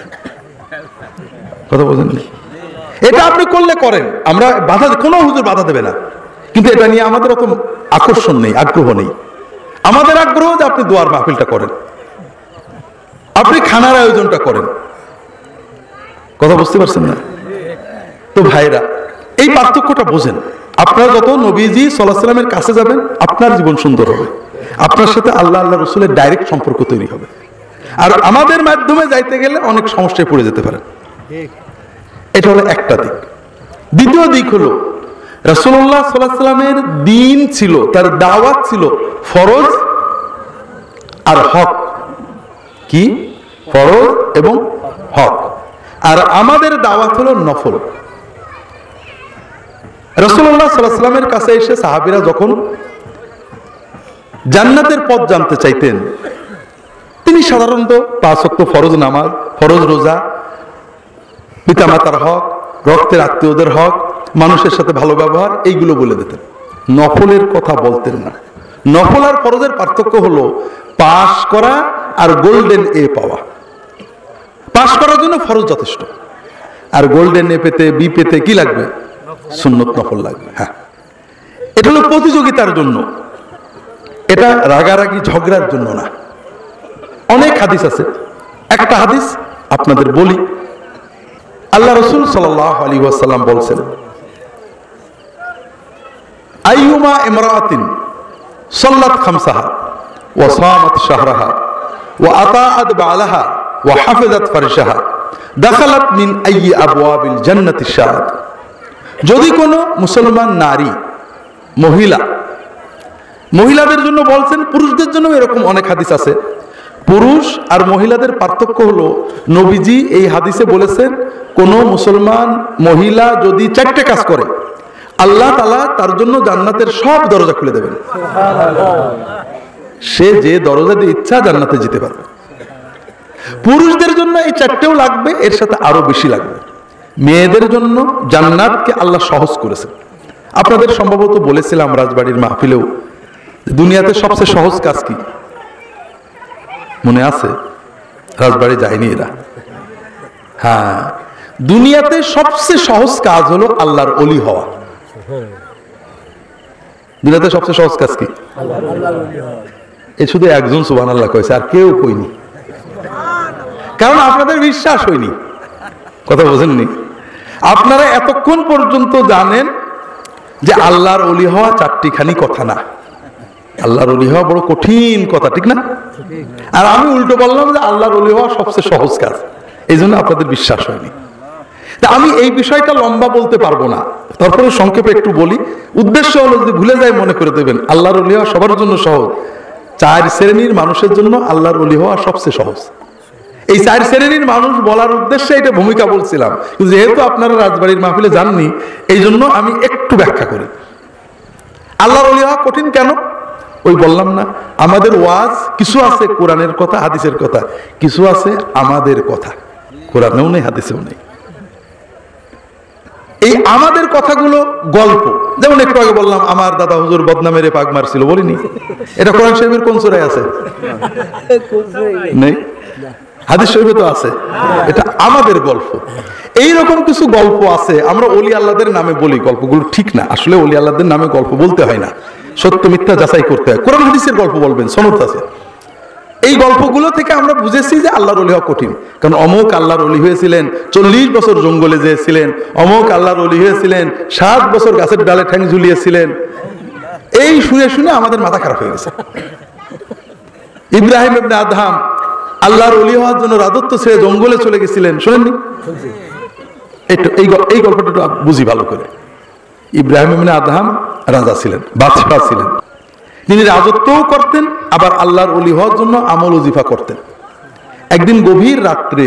কথা বোঝেননি? এটা আপনি করলে করেন, আমরা বাধা, কোনো হুজুর বাধা দেবে না, কিন্তু এটা নিয়ে আমাদের অত আকর্ষণ নেই, আগ্রহ নেই। আমাদের আগ্রহ যে আপনি দোয়ার মাহফিলটা করেন, আপনি খানার আয়োজনটা করেন। কথা বুঝতে পারছেন না? তো ভাইরা, এই পার্থক্যটা বোঝেন। আপনারা যত নবীজি সাল্লাল্লাহু আলাইহি ওয়াসাল্লামের কাছে যাবেন, আপনার জীবন সুন্দর হবে, আপনার সাথে আল্লাহ আল্লাহ রসুলের ডাইরেক্ট সম্পর্ক তৈরি হবে। আর আমাদের মাধ্যমে যাইতে গেলে অনেক সমস্যায় পড়ে যেতে পারেন। এটা হলো একটা দিক। দ্বিতীয় দিক হলো রাসূলুল্লাহ সাল্লাল্লাহু আলাইহি ওয়াসাল্লামের দ্বীন ছিল, তার দাওয়াত ছিল ফরজ আর হক। কি? ফরজ এবং হক। আর আমাদের দাওয়াত হলো নফল। রাসূলুল্লাহ সাল্লাল্লাহু আলাইহি ওয়াসাল্লামের কাছে এসে সাহাবীরা যখন জান্নাতের পথ জানতে চাইতেন, তিনি সাধারণত পাঁচ ওয়াক্ত ফরজ নামাজ, ফরজ রোজা, পিতামাতার হক, রক্তের আত্মীয়দের হক, মানুষের সাথে ভালো ব্যবহার, এইগুলো বলে দিতেন। নফলের কথা বলতেন না। নফল আর ফরজের পার্থক্য হলো পাস করা আর গোল্ডেন এ পাওয়া। পাস করার জন্য ফরজ যথেষ্ট, আর গোল্ডেন এ পেতে, বি পেতে কি লাগবে? সুন্নত নফল লাগবে। হ্যাঁ, এটা হলো প্রতিযোগিতার জন্য, এটা রাগারাগি ঝগড়ার জন্য না। অনেক হাদিস আছে, একটা হাদিস আপনাদের বলি। আল্লাহ রাসূল সাল্লাল্লাহু আলাইহি ওয়াসাল্লাম বলছেন, আইয়ুমা ইমরাআতিন সাল্লাত খামসাহা ওয়া সামাত শাহরাহা ওয়া আতাআত বালাহা ওয়া হাফিজাত ফারশাহা দাখালাত মিন আইয়ি আবওয়াবিল জান্নাতি শাআত। যদি কোনো মুসলমান নারী, মহিলা, মহিলাদের জন্য বলছেন, পুরুষদের জন্য এরকম অনেক হাদিস আছে। পুরুষ আর মহিলাদের পার্থক্য হলো, নবীজি এই হাদিসে বলেছেন কোন মুসলমান মহিলা যদি চারটে কাজ করে, আল্লাহ তাআলা তার জন্য জান্নাতের সব দরজা খুলে দেবেন। সে যে দরজা দিয়ে ইচ্ছা জান্নাতে যেতে পারবে। পুরুষদের জন্য এই চারটেও লাগবে, এর সাথে আরো বেশি লাগবে। মেয়েদের জন্য জান্নাতকে আল্লাহ সহজ করেছেন। আপনাদের সম্ভবত বলেছিলাম রাজবাড়ির মাহফিলেও, দুনিয়াতে সবচেয়ে সহজ কাজ কি মনে আছে? রাজবাড়ি যায়নি এরা। হ্যাঁ, দুনিয়াতে সবচেয়ে সহজ কাজ হলো আল্লাহর ওলি হওয়া। দুনিয়াতে সবচেয়ে সহজ কাজ কি? এই শুধু একজন সুবহানাল্লাহ কইছে, আর কেউ কইনি, কারণ আপনাদের বিশ্বাস হয়নি। কথা বোঝেননি? আপনারা এতক্ষণ পর্যন্ত জানেন যে আল্লাহর ওলি হওয়া চারটিখানি কথা না, আল্লাহর ওলি হওয়া বড় কঠিন কথা, ঠিক না? আর আমি উল্টো বললাম যে আল্লাহর ওলি হওয়া সবচেয়ে সহজ কাজ, এই জন্য আপনাদের বিশ্বাস হয়নি। তা আমি এই বিষয়টা লম্বা বলতে পারবো না, তারপরে সংক্ষেপে একটু বলি। উদ্দেশ্য হলো যদি ভুলে যায় মনে করে দেবেন, আল্লাহর ওলি হওয়া সবার জন্য সহজ। চার শ্রেণীর মানুষের জন্য আল্লাহর ওলি হওয়া সবচেয়ে সহজ। এই চার শ্রেণীর মানুষ বলার উদ্দেশ্যে এটা ভূমিকা বলছিলাম, যেহেতু আপনারা রাজবাড়ির মাহফিলে যাননি এই জন্য আমি একটু ব্যাখ্যা করি। আল্লাহর ওলি হওয়া কঠিন কেন? ওই বললাম না, আমাদের ওয়াজ কিছু আছে কোরআনের কথা, হাদিসের কথা, কিছু আছে আমাদের কথা, কোরআনেও নেই হাদিসেও নেই। এই আমাদের কথাগুলো গল্প, যেমন একটু আগে বললাম আমার দাদা হুজুর বদনামেরে পাক মারছিল, বলিনি? এটা কোরআন শরীফের কোন সূরায় আছে? নেই। হাদিস শরীফে তো আছে। এটা আমাদের গল্প। এইরকম কিছু গল্প আছে, আমরা ওলি আল্লাহদের নামে বলি, গল্পগুলো ঠিক না। আসলে ওলি আল্লাহদের নামে গল্প বলতে হয় না, সত্য মিথ্যা যাচাই করতে হয়। কোরআন হাদিসের গল্প বলবেন, সনদ আছে। এই গল্পগুলো থেকে আমরা বুঝেছি যে আল্লাহর ওলি হওয়া কঠিন, কারণ অমুক আল্লাহর ওলি হয়েছিলেন চল্লিশ বছর জঙ্গলে যেয়েছিলেন, অমুক আল্লাহর ওলি হয়েছিলেন সাত বছর গাছের ডালে ঠ্যাং ঝুলিয়েছিলেন। এই শুনে শুনে আমাদের মাথা খারাপ হয়ে গেছে। ইব্রাহিম ইবনে আদহাম আল্লাহর ওলি হওয়ার জন্য রাজত্ব ছেড়ে জঙ্গলে চলে গেছিলেন, শোনেননি? এই গল্পটা একটু বুঝি ভালো করে। ইব্রাহিম ইবনে আদহাম রাজা ছিলেন, বাদশাহ ছিলেন। তিনি রাজত্বও করতেন, আবার আল্লাহর ওলি হওয়ার জন্য আমল ওজিফা করতেন। একদিন গভীর রাত্রে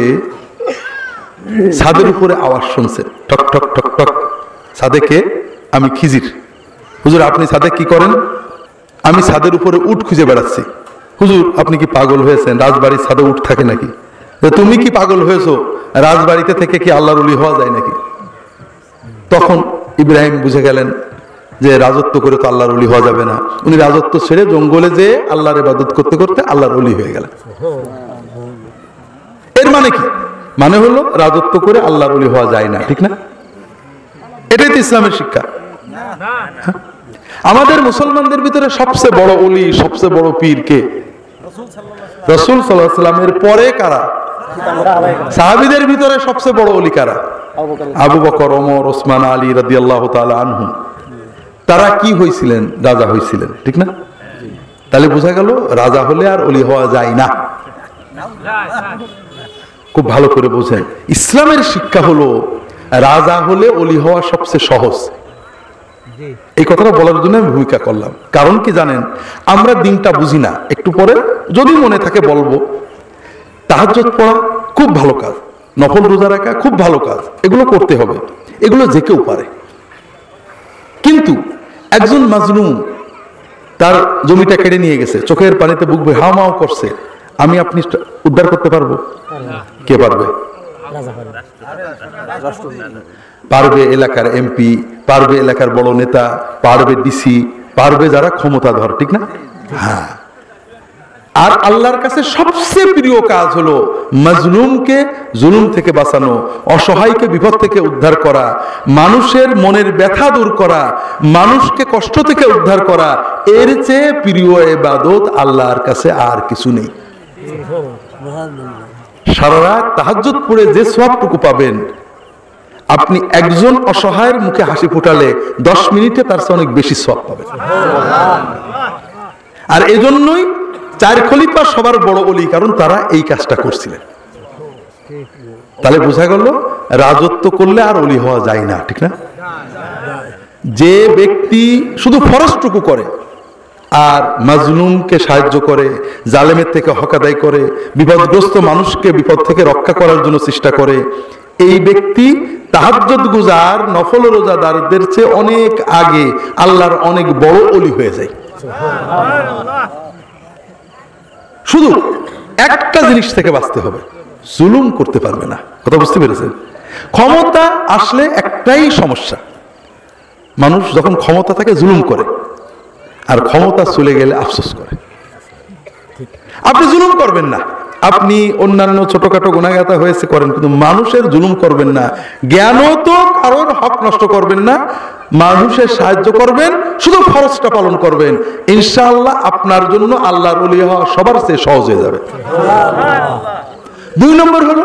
ছাদের উপরে আওয়াজ শুনছেন, ঠক ঠক ঠক ঠক। ছাদে কে? আমি খিজির। হুজুর আপনি ছাদে কি করেন? আমি ছাদের উপরে উট খুঁজে বেড়াচ্ছি। হুজুর আপনি কি পাগল হয়েছেন? রাজবাড়ির ছাদে উট থাকে নাকি? তুমি কি পাগল হয়েছো? রাজবাড়িতে থেকে কি আল্লাহর ওলি হওয়া যায় নাকি? তখন ইব্রাহিম বুঝে গেলেন যে রাজত্ব করে তো আল্লাহর ওলি হওয়া যাবে না। উনি রাজত্ব ছেড়ে জঙ্গলে যেয়ে আল্লাহর ইবাদত করতে করতে আল্লাহর ওলি হয়ে গেলেন। এর মানে কি? মানে হলো রাজত্ব করে আল্লাহর ওলি হওয়া যায় না, ঠিক না? এটাই তো ইসলামের শিক্ষা। আমাদের মুসলমানদের ভিতরে সবচেয়ে বড় ওলি, সবচেয়ে বড় পীর কে? রাসূল সাল্লাল্লাহু আলাইহি ওয়াসাল্লামের পরে কারা? সাহাবীদের ভিতরে সবচেয়ে বড় ওলি কারা? আবু বকর, ওমর, ওসমান, আলী রাদিয়াল্লাহু তাআলা আনহুম। তারা কি হয়েছিলেন? রাজা হয়েছিলেন, ঠিক না? তাহলে বোঝা গেল রাজা হলে আর ওলি হওয়া যায় না। খুব ভালো করে বোঝেন, ইসলামের শিক্ষা হলো রাজা হলে ওলি হওয়া সবচেয়ে সহজ। এই কথাটা বলার জন্য আমি ভূমিকা করলাম। কারণ কি জানেন, আমরা দিনটা বুঝি না। একটু পরে যদি মনে থাকে বলবো, তাহাজ্জুদ পড়া খুব ভালো কাজ, নফল রোজা রাখা খুব ভালো কাজ, এগুলো করতে হবে, এগুলো যে কেউ পারে। কিন্তু একজন মাজলুম, তার জমিটা কেড়ে নিয়ে গেছে, চোখের পানিতে বুক বয়ে হাওমাও করছে, আমি আপনি উদ্ধার করতে পারবো? কে পারবে? পারবে এলাকার এমপি, পারবে এলাকার বড় নেতা, পারবে ডিসি, পারবে যারা ক্ষমতাধর, ঠিক না? হ্যাঁ। আর আল্লাহর কাছে সবচেয়ে প্রিয় কাজ হলো মাজলুমকে জুলুম থেকে বাঁচানো, অসহায়কে বিপদ থেকে উদ্ধার করা, মানুষের মনের ব্যথা দূর করা, মানুষকে কষ্ট থেকে উদ্ধার করা। এর চেয়ে প্রিয় ইবাদত আল্লাহর কাছে আর কিছু নেই। সারা রাত তাহাজ্জুদ পড়ে যে সওয়াবটুকু পাবেন, আপনি একজন অসহায়ের মুখে হাসি ফোটালে দশ মিনিটে তার চেয়ে অনেক বেশি সওয়াব পাবেন। আর এজন্যই চার খলিফা সবার বড় ওলি, কারণ তারা এই কাজটা করছিলেন। তাহলে বোঝা গেল রাজত্ব করলে আর ওলি হওয়া যায় না, ঠিক না? যে ব্যক্তি শুধু ফরজটুকু করে আর মাজলুমকে সাহায্য করে, জালেমের থেকে হক আদায় করে, বিপদগ্রস্ত মানুষকে বিপদ থেকে রক্ষা করার জন্য চেষ্টা করে, এই ব্যক্তি তাহাজ্জুদ গুজার নফল রোজাদারদের চেয়ে অনেক আগে আল্লাহর অনেক বড় ওলি হয়ে যায়। শুধু একটা জিনিস থেকে বাঁচতে হবে, জুলুম করতে পারবে না। কথা বুঝতে পেরেছেন? ক্ষমতা আসলে একটাই সমস্যা, মানুষ যখন ক্ষমতা থাকে জুলুম করে, আর ক্ষমতা চলে গেলে আফসোস করে। আপনি জুলুম করবেন না, আপনি অন্যান্য ছোটখাটো গুনাহগাতা হয়েছে করেন, কিন্তু মানুষের জুলুম করবেন না, জ্ঞানও তো কারোর হক নষ্ট করবেন না, মানুষের সাহায্য করবেন, শুধু ফরজটা পালন করবেন, ইনশাআল্লাহ আপনার জন্য আল্লাহর ওলি হওয়া সবার চেয়ে সহজ হয়ে যাবে। দুই নম্বর হলো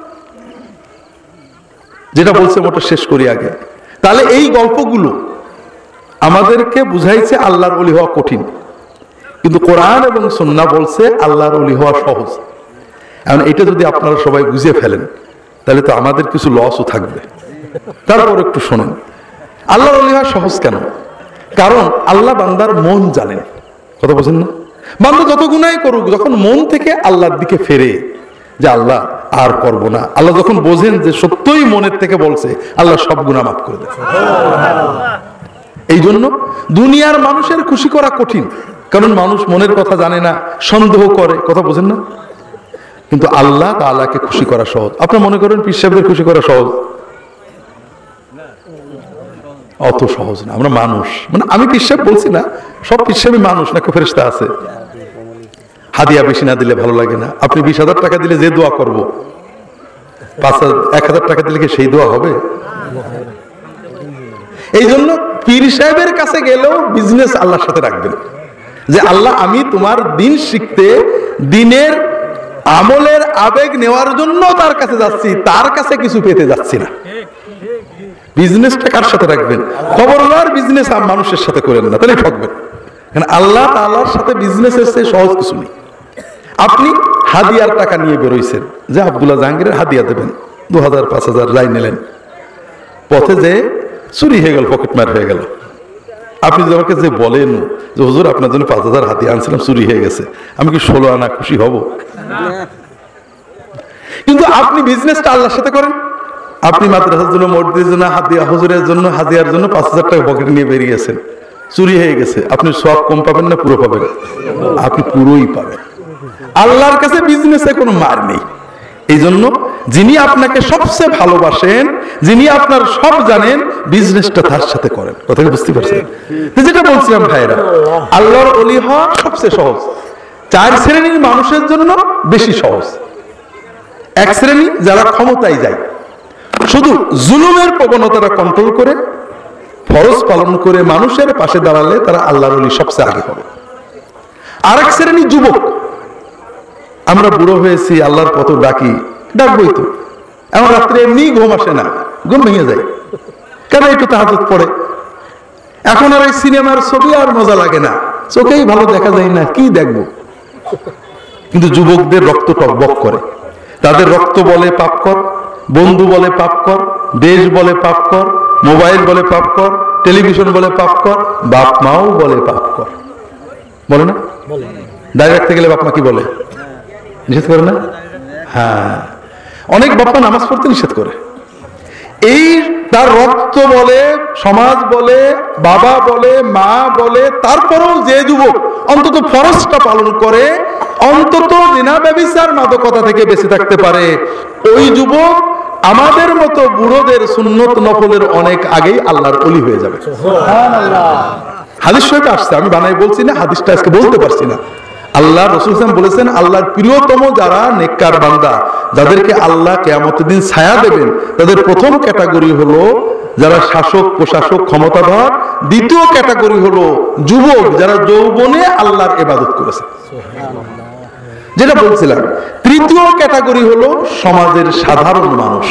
যেটা বলছে মোটা শেষ করি আগে, তাহলে এই গল্পগুলো আমাদেরকে বুঝাইছে আল্লাহর ওলি হওয়া কঠিন, কিন্তু কোরআন এবং সুন্নাহ বলছে আল্লাহর ওলি হওয়া সহজ। এখন এটা যদি আপনারা সবাই বুঝে ফেলেন তাহলে তো আমাদের কিছু লসও থাকবে। তারপর একটু শোনেন, আল্লাহর ওলি হওয়া সহজ কেন? কারণ আল্লাহ বান্দার মন জানেন, কথা বোঝেন না? বান্দা যত গুনাহই করুক, যখন মন থেকে আল্লাহর দিকে ফেরে যে আল্লাহ আর করব না, আল্লাহ যখন বোঝেন যে সত্যই মনের থেকে বলছে, আল্লাহ সব গুনাহ মাফ করে দেন। এই জন্য দুনিয়ার মানুষের খুশি করা কঠিন, কারণ মানুষ মনের কথা জানে না, সন্দেহ করে, কথা বোঝেন না? কিন্তু আল্লাহ তাআলাকে খুশি করা সহজ। আপনি মনে করেন পীর সাহেবদের খুশি করা সহজ? অত সহজ না। আমরা মানুষ, মানে আমি পীর সাহেব বলছি না, সব পীর সাহেবই মানুষ, নাকি ফেরেশতা আছে? হাদিয়া বেশি না দিলে ভালো লাগে না। আপনি বিশ হাজার টাকা দিলে যে দোয়া করবো, পাঁচ হাজার এক হাজার টাকা দিলে কি সেই দোয়া হবে? এই জন্য পীর সাহেবের কাছে গেলেও বিজনেস আল্লাহর সাথে রাখবেন, যে আল্লাহ আমি তোমার দিন শিখতে, দিনের আমলের আবেগ নেওয়ার জন্য তার কাছে যাচ্ছি, তার কাছে কিছু পেতে যাচ্ছি না। বিজনেসটা কার সাথে রাখবেন? খবরদার বিজনেস মানুষের সাথে করেন না, তাহলে ঠকবেন। কারণ আল্লাহ তাআলার সাথে বিজনেসের চেয়ে সহজ কিছু নেই। আপনি হাদিয়ার টাকা নিয়ে বেরোইছেন যে আব্দুল্লাহ জাহাঙ্গীরের হাদিয়া দেবেন, দু হাজার পাঁচ হাজার যাই নিলেন, পথে যে চুরি হয়ে গেল, পকেট মার হয়ে গেল, আপনি যদি আমাকে যে বলেন যে হুজুর আপনার জন্য পাঁচ হাজার হাদিয়া আনছিলাম, চুরি হয়ে গেছে, আমি কি ষোলো আনা খুশি হব? কিন্তু আপনি বিজনেসটা আল্লাহর সাথে করেন, আপনি মাদ্রাসার জন্য, মসজিদের জন্য, হাদিয়া হুজুরের জন্য, হাদিয়ার জন্য পাঁচ হাজার টাকা পকেটে নিয়ে বেরিয়েছেন, চুরি হয়ে গেছে, আপনি সব কম পাবেন না পুরো পাবেন? আপনি পুরোই পাবেন। আল্লাহর কাছে বিজনেসে কোনো মার নেই। এই জন্য যিনি আপনাকে সবচেয়ে ভালোবাসেন, যিনি আপনার সব জানেন, বিজনেসটা তার সাথে করেন। কথা বুঝতে পারছেন? যেটা বলছিলাম ভাইরা, আল্লাহর ওলি হওয়া সবচেয়ে সহজ। চার শ্রেণীর মানুষের জন্য বেশি সহজ। এক শ্রেণী যারা ক্ষমতায় যায়, শুধু জুলুমের প্রবণতাটা কন্ট্রোল করে, ফরজ পালন করে মানুষের পাশে দাঁড়ালে তারা আল্লাহর ওলি সবচেয়ে আগে হবে। আর এক শ্রেণী যুবক, আমরা বুড়ো হয়েছি, আল্লাহর কত ডাকি, ডাকবই তো, এমন রাত্রে এমনি ঘুম আসে না, ঘুম ভেঙে যায়, কেন? একটু তাহাজ্জুদ পড়ে। এখন আর এই সিনেমার ছবি আর মজা লাগে না, চোখেই ভালো দেখা যায় না, কি দেখবো? কিন্তু যুবকদের রক্ত টকবক করে, তাদের রক্ত বলে পাপ কর, বন্ধু বলে পাপ কর, দেশ বলে পাপ কর, মোবাইল বলে পাপ কর, টেলিভিশন বলে পাপ কর, বাপ মাও বলে পাপ কর, বলে না? দাঁড়িয়ে রাখতে গেলে বাপ মা কি বলে? নিষেধ করে না? হ্যাঁ, অনেক বাপ্পা নামাজ পড়তে নিষেধ করে। এই তার রক্ত বলে, সমাজ বলে, বাবা বলে, মা বলে, তারপরেও যে যুবক অন্তত ফরজটা পালন করে, অন্তত জিনা ব্যভিচার মাদকতা থেকে বেঁচে থাকতে পারে, ওই যুবক আমাদের মতো বুড়োদের সুন্নত নফলের অনেক আগেই আল্লাহর ওলি হয়ে যাবে। হাদিস শরীফে আসছে, আমি বানাই বলছি না, হাদিসটা আজকে বলতে পারছি না। আল্লাহ রাসূল সাল্লাল্লাহু আলাইহি ওয়াসাল্লাম বলেছেন, আল্লাহর প্রিয়তম যারা নেককার বান্দা, যাদেরকে আল্লাহ কিয়ামতের দিন ছায়া দেবেন, তাদের প্রথম ক্যাটাগরি হলো যারা শাসক, প্রশাসক, ক্ষমতাধর। দ্বিতীয় ক্যাটাগরি হলো যুবক, যারা যৌবনে আল্লাহর ইবাদত করেছে, যেটা বলছিলাম। তৃতীয় ক্যাটাগরি হলো সমাজের সাধারণ মানুষ,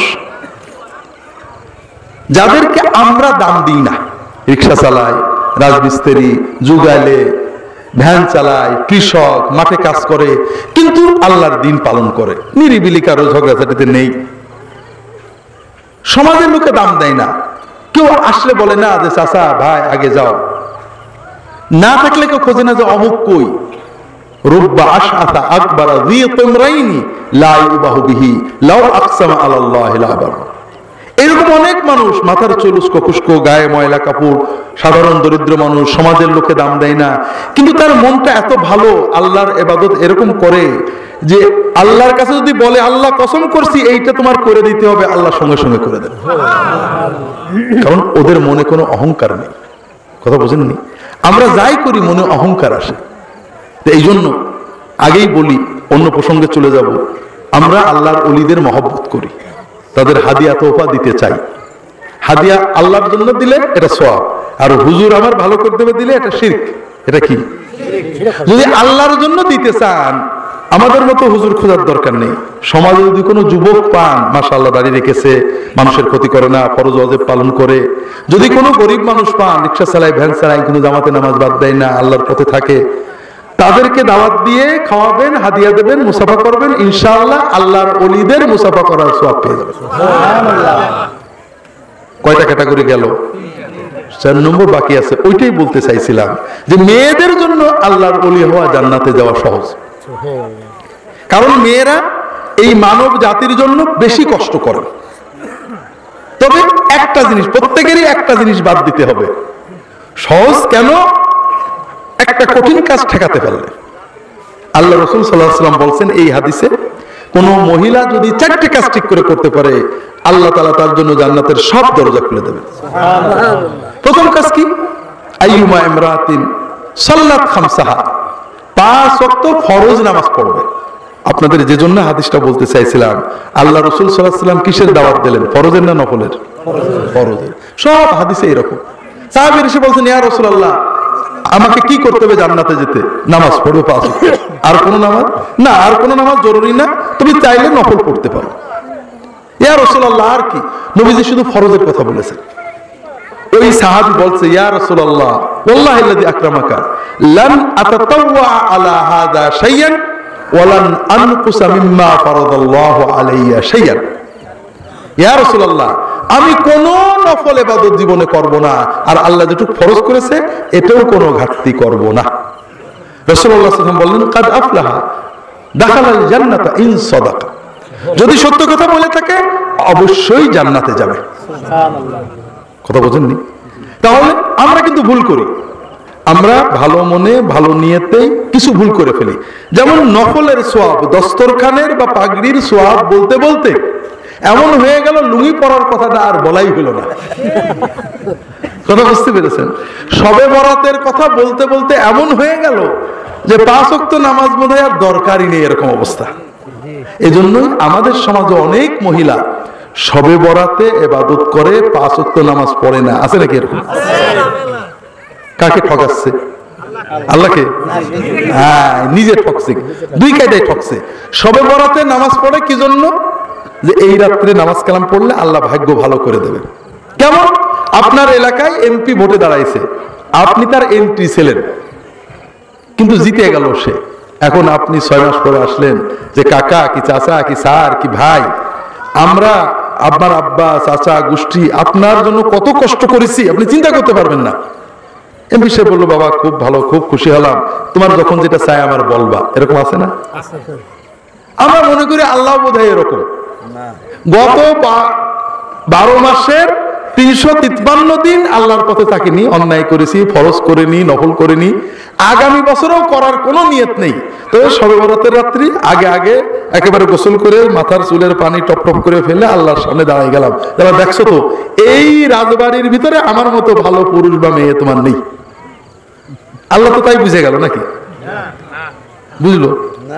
যাদেরকে আমরা দাম দিই না, রিক্সা চালায়, রাজমিস্ত্রি, যুগালে, ভ্যান চালায়, কৃষক, মাঠে কাজ করে, কিন্তু আল্লাহর দিন পালন করে, নিরিবিলি, কারো ঝগড়াঝাটিতে নেই, সমাজের লোকে দাম দেয় না। কেউ আসলে বলে না যে চাচা ভাই আগে যাও, না থাকলে কেউ খোঁজে না যে অমুক কই। রুব্বা আশআতা আকবারা যী তুমরাইনি লা ইউবাহু বিহি লাউ আকসামা আলাল্লাহি লা আবার। এরকম অনেক মানুষ, মাথার চুল উস্কো খুস্কো, গায়ে ময়লা কাপড়, সাধারণ দরিদ্র মানুষ, সমাজের লোকে দাম দেয় না, কিন্তু তার মনটা এত ভালো, আল্লাহর ইবাদত এরকম করে যে আল্লাহর কাছে যদি বলে আল্লাহ কসম করছি এইটা তোমার করে দিতে হবে, আল্লাহ সঙ্গে সঙ্গে করে দেন। কারণ ওদের মনে কোনো অহংকার নেই। কথা বোঝেননি? আমরা যাই করি মনে অহংকার আসে। এই জন্য আগেই বলি, অন্য প্রসঙ্গে চলে যাব। আমরা আল্লাহর ওলিদের মহব্বত করি, তাদের হাদিয়া তোফা দিতে চাই। হাদিয়া আল্লাহর জন্য দিলে এটা সওয়াব, আর হুজুর আমার ভালো করে দেবে দিলে এটা শিরক। এটা কি? যদি আল্লাহর জন্য দিতে চান, আমাদের মতো হুজুর খোঁজার দরকার নেই। সমাজে যদি কোনো যুবক পান, মাশাআল্লাহ দাড়ি রেখেছে, মানুষের ক্ষতি করে না, ফরজ ওয়াজিব পালন করে, যদি কোনো গরিব মানুষ পান, রিকশা চালায়, ভ্যান চালায়, কোনো জামাতে নামাজ বাদ দেয় না, আল্লাহর পথে থাকে, তাদেরকে দাওয়াত দিয়ে খাওয়াবেন, হাদিয়া দেবেন, মুসাফা করবেন, ইনশাআল্লাহ আল্লাহর ওলিদের মুসাফা করার সওয়াব পেয়ে যাবেন। সুবহানাল্লাহ। কয়টা ক্যাটাগরি গেল? চার নম্বর বাকি আছে। ওইটাই বলতে চাইছিলাম যে মেয়েদের জন্য আল্লাহর ওলি হওয়া জান্নাতে যাওয়া সহজ। কারণ মেয়েরা এই মানব জাতির জন্য বেশি কষ্ট করে। তবে একটা জিনিস, প্রত্যেকেরই একটা জিনিস বাদ দিতে হবে। সহজ কেন? একটা কঠিন কাজ ঠেকাতে পারলে। আল্লাহ রাসূল সাল্লাল্লাহু আলাইহি ওয়াসাল্লাম বলছেন এই হাদিসে, কোন মহিলা যদি চারটি কাজ ঠিক করে করতে পারে, আল্লাহ তাআলা তার জন্য জান্নাতের সব দরজা খুলে দেবেন। সুবহানাল্লাহ। প্রথম কাজ কি? আইয়ুমা ইমরাতিন সাল্লাত খামসাহা, পাঁচ ওয়াক্ত ফরজ নামাজ পড়বে। আপনাদের যে জন্য হাদিসটা বলতে চাইছিলাম, আল্লাহ রাসূল সাল্লাল্লাহু আলাইহি ওয়াসাল্লাম কিসের দাওয়াত দিলেন? ফরজের না নফলের? ফরজের। সব হাদিসে এরকম। সাহাবী এসে বলছেন, ইয়া রাসূলুল্লাহ, আমাকে কি করতে হবে জান্নাতে যেতে? নামাজ পড়বে পাঁচ ওয়াক্ত। আর কোন নামাজ? না, আর কোন নামাজ জরুরি না, তুমি চাইলে নফল পড়তে পারো। ইয়া রাসূলুল্লাহ, আর কি? নবীজি শুধু ফরজের কথা বলেছেন। ওই সাহাবী বলছে, ইয়া রাসূলুল্লাহ, ওয়াল্লাহিল্লাযী আকরামাকা লান আতাতাওয়া আলা হাযা শাইয়ান ওয়া লান আনকুসা মিম্মা ফারাদাল্লাহু আলাইয়া শাইয়ান। ইয়া রাসূলুল্লাহ, আমি কোন নফল ইবাদত জীবনে করব না, আর আল্লাহ যেটুকু ফরজ করেছে এটাও কোনো ঘাটতি করব না। রাসূলুল্লাহ সাল্লাল্লাহু আলাইহি ওয়াসাল্লাম বললেন, কাদ আফলাহা দাখালাল জান্নাতা ইন সাদাকা, যদি সত্য কথা বলে থাকে অবশ্যই জান্নাতে যাবে। সুবহানাল্লাহ। কথা বোঝেননি? তাহলে আমরা কিন্তু ভুল করি। আমরা ভালো মনে ভালো নিয়তেই কিছু ভুল করে ফেলি। যেমন নফলের সওয়াব, দস্তরখানের বা পাগড়ির সওয়াব বলতে বলতে এমন হয়ে গেল লুঙ্গি পরার কথাটা আর বলাই হলো না। কথা বুঝতে পেরেছেন? শবে বরাতের কথা বলতে বলতে এমন হয়ে গেল যে পাঁচ ওয়াক্ত নামাজ বোধহয় আর দরকারই নেই, এরকম অবস্থা। এজন্যই আমাদের সমাজে অনেক মহিলা শবে বরাতে ইবাদত করে, পাঁচ ওয়াক্ত নামাজ পড়ে না। আছে নাকি এরকম? কাকে ঠকাচ্ছে? আল্লাহকে? হ্যাঁ, নিজে ঠকছে। দুই কায়দায় ঠকছে। শবে বরাতে নামাজ পড়ে কি জন্য? যে এই রাত্রে নামাজ কালাম পড়লে আল্লাহ ভাগ্য ভালো করে দেবে। কেমন? আপনার এলাকায় এমপি ভোটে দাঁড়াইছে, আপনি তার এমপি ছিলেন, কিন্তু জিতে গেল সে। এখন আপনি ছয় মাস পরে আসলেন যে কাকা কি চাচা কি স্যার কি ভাই, আমরা আপনার আব্বা চাচা গোষ্ঠী আপনার জন্য কত কষ্ট করেছি, আপনি চিন্তা করতে পারবেন না। এমপি সে বললো, বাবা খুব ভালো, খুব খুশি হলাম, তোমার যখন যেটা চাই আমার বলবা। এরকম আছে না? আমরা মনে করি আল্লাহ বোধহয় এরকম। গত বারো মাসের তিনশো তিপ্পান্ন দিন আল্লাহর পথে থাকিনি, অন্যায় করেছি, ফরজ করিনি, নফল করিনি, আগামী বছরও করার কোনো নিয়ত নেই। তো শবে বরাতের রাত্রি আগে আগে একেবারে গোসল করে মাথার চুলের পানি টপ টপ করে ফেলে আল্লাহর সামনে দাঁড়াই গেলাম। এবার দেখছো তো এই রাজবাড়ির ভিতরে আমার মতো ভালো পুরুষ বা মেয়ে তোমার নেই। আল্লাহ তো তাই বুঝে গেল নাকি? বুঝলো?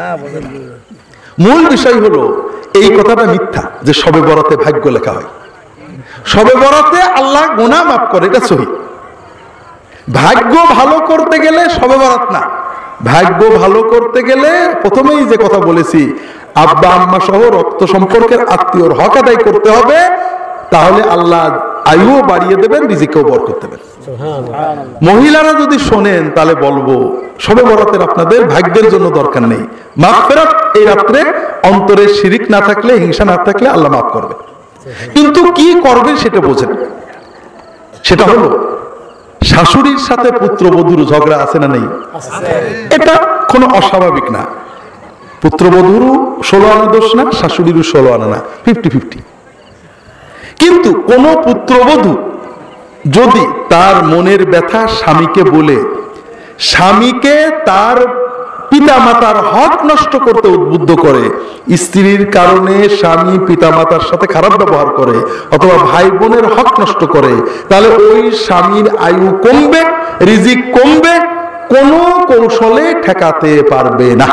মূল বিষয় হলো এই কথাটা মিথ্যা যে শবে বরাতে ভাগ্য লেখা হয়। শবে বরাতে আল্লাহ গুনাহ মাফ করে, এটা সহি। ভাগ্য ভালো করতে গেলে শবে বরাত না, ভাগ্য ভালো করতে গেলে প্রথমেই যে কথা বলেছি, আব্বা আম্মা সহ রক্ত সম্পর্কের আত্মীয়র হক আদায় করতে হবে। তাহলে আল্লাহ আয়ুও বাড়িয়ে দেবেন, রিজিকেও বরকত দেবেন। মহিলারা যদি শোনেন তাহলে বলবো, শবে বরাতের আপনাদের ভাগ্যের জন্য দরকার নেই, মাগফিরাত এই রাত্রে অন্তরে শিরিক না থাকলে, হিংসা না থাকলে আল্লাহ মাফ করবে। কিন্তু কি করবেন সেটা বোঝেন। সেটা হলো শাশুড়ির সাথে পুত্রবধূর ঝগড়া আছে না নেই? এটা কোনো অস্বাভাবিক না। পুত্রবধূরও ষোলো আনা দোষ না, শাশুড়িরও ষোলো আনা না, ফিফটি ফিফটি। কিন্তু কোন পুত্রবধূ যদি তার মনের ব্যথা স্বামীকে বলে, স্বামীকে তার পিতা মাতার হক নষ্ট করতে উদ্বুদ্ধ করে, স্ত্রীর কারণে স্বামী পিতা মাতার সাথে খারাপ ব্যবহার করে অথবা ভাই বোনের হক নষ্ট করে, তাহলে ওই স্বামীর আয়ু কমবে, রিজিক কমবে, কোনো কৌশলে ঠেকাতে পারবে না।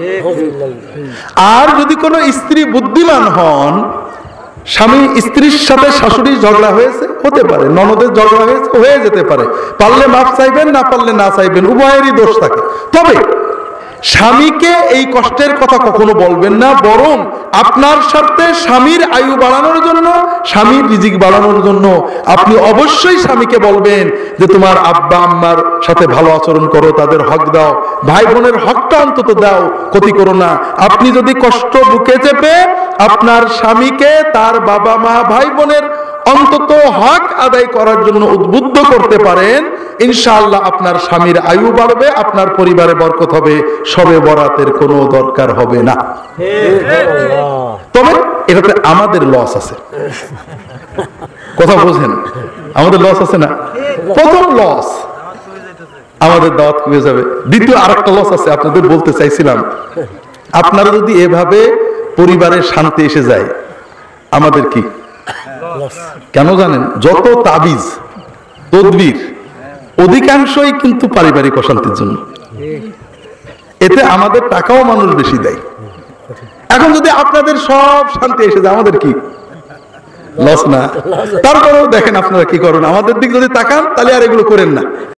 আর যদি কোনো স্ত্রী বুদ্ধিমান হন, স্বামী স্ত্রীর সাথে শাশুড়ির ঝগড়া হয়েছে, হতে পারে, ননদের ঝগড়া হয়েছে, হয়ে যেতে পারে, পারলে মাপ চাইবেন, না পারলে না চাইবেন, উভয়েরই দোষ থাকে। তবে স্বামীকে এই কষ্টের কথা কখনো বলবেন না, বরং আপনার সাথে স্বামীর আয়ু বাড়ানোর জন্য, স্বামীর রিজিক বাড়ানোর জন্য আপনি অবশ্যই স্বামীকে বলবেন যে তোমার আব্বা আম্মার সাথে ভালো আচরণ করো, তাদের হক দাও, ভাই বোনের হকটা অন্তত দাও, ক্ষতি করো না। আপনি যদি কষ্ট বুকে চেপে আপনার স্বামীকে তার বাবা মা ভাই বোনের অন্তত হক আদায় করার জন্য উদ্বুদ্ধ করতে পারেন, ইনশাআল্লাহ আপনার স্বামীর আয়ু বাড়বে, আপনার পরিবারে বরকত হবে, শবে বরাতের কোনো দরকার হবে না। তবে এটাতে আমাদের লস আছে, কথা বোঝেন, আমাদের লস আছে না? প্রথম লস আমাদের দাওয়াত কমে যাবে। দ্বিতীয় আরেকটা লস আছে, আপনাদের বলতে চাইছিলাম, আপনারা যদি এভাবে পরিবারের শান্তি এসে যায়, আমাদের কি? কেন জানেন? যত তাবিজ তদবির অধিকাংশই কিন্তু পারিবারিক অশান্তির জন্য। এতে আমাদের টাকাও মানুষ বেশি দেয়। এখন যদি আপনাদের সব শান্তি এসে যায়, আমাদের কি লস না? তারপরেও দেখেন আপনারা কি করেন, আমাদের দিক যদি তাকান তাহলে আর এগুলো করেন না।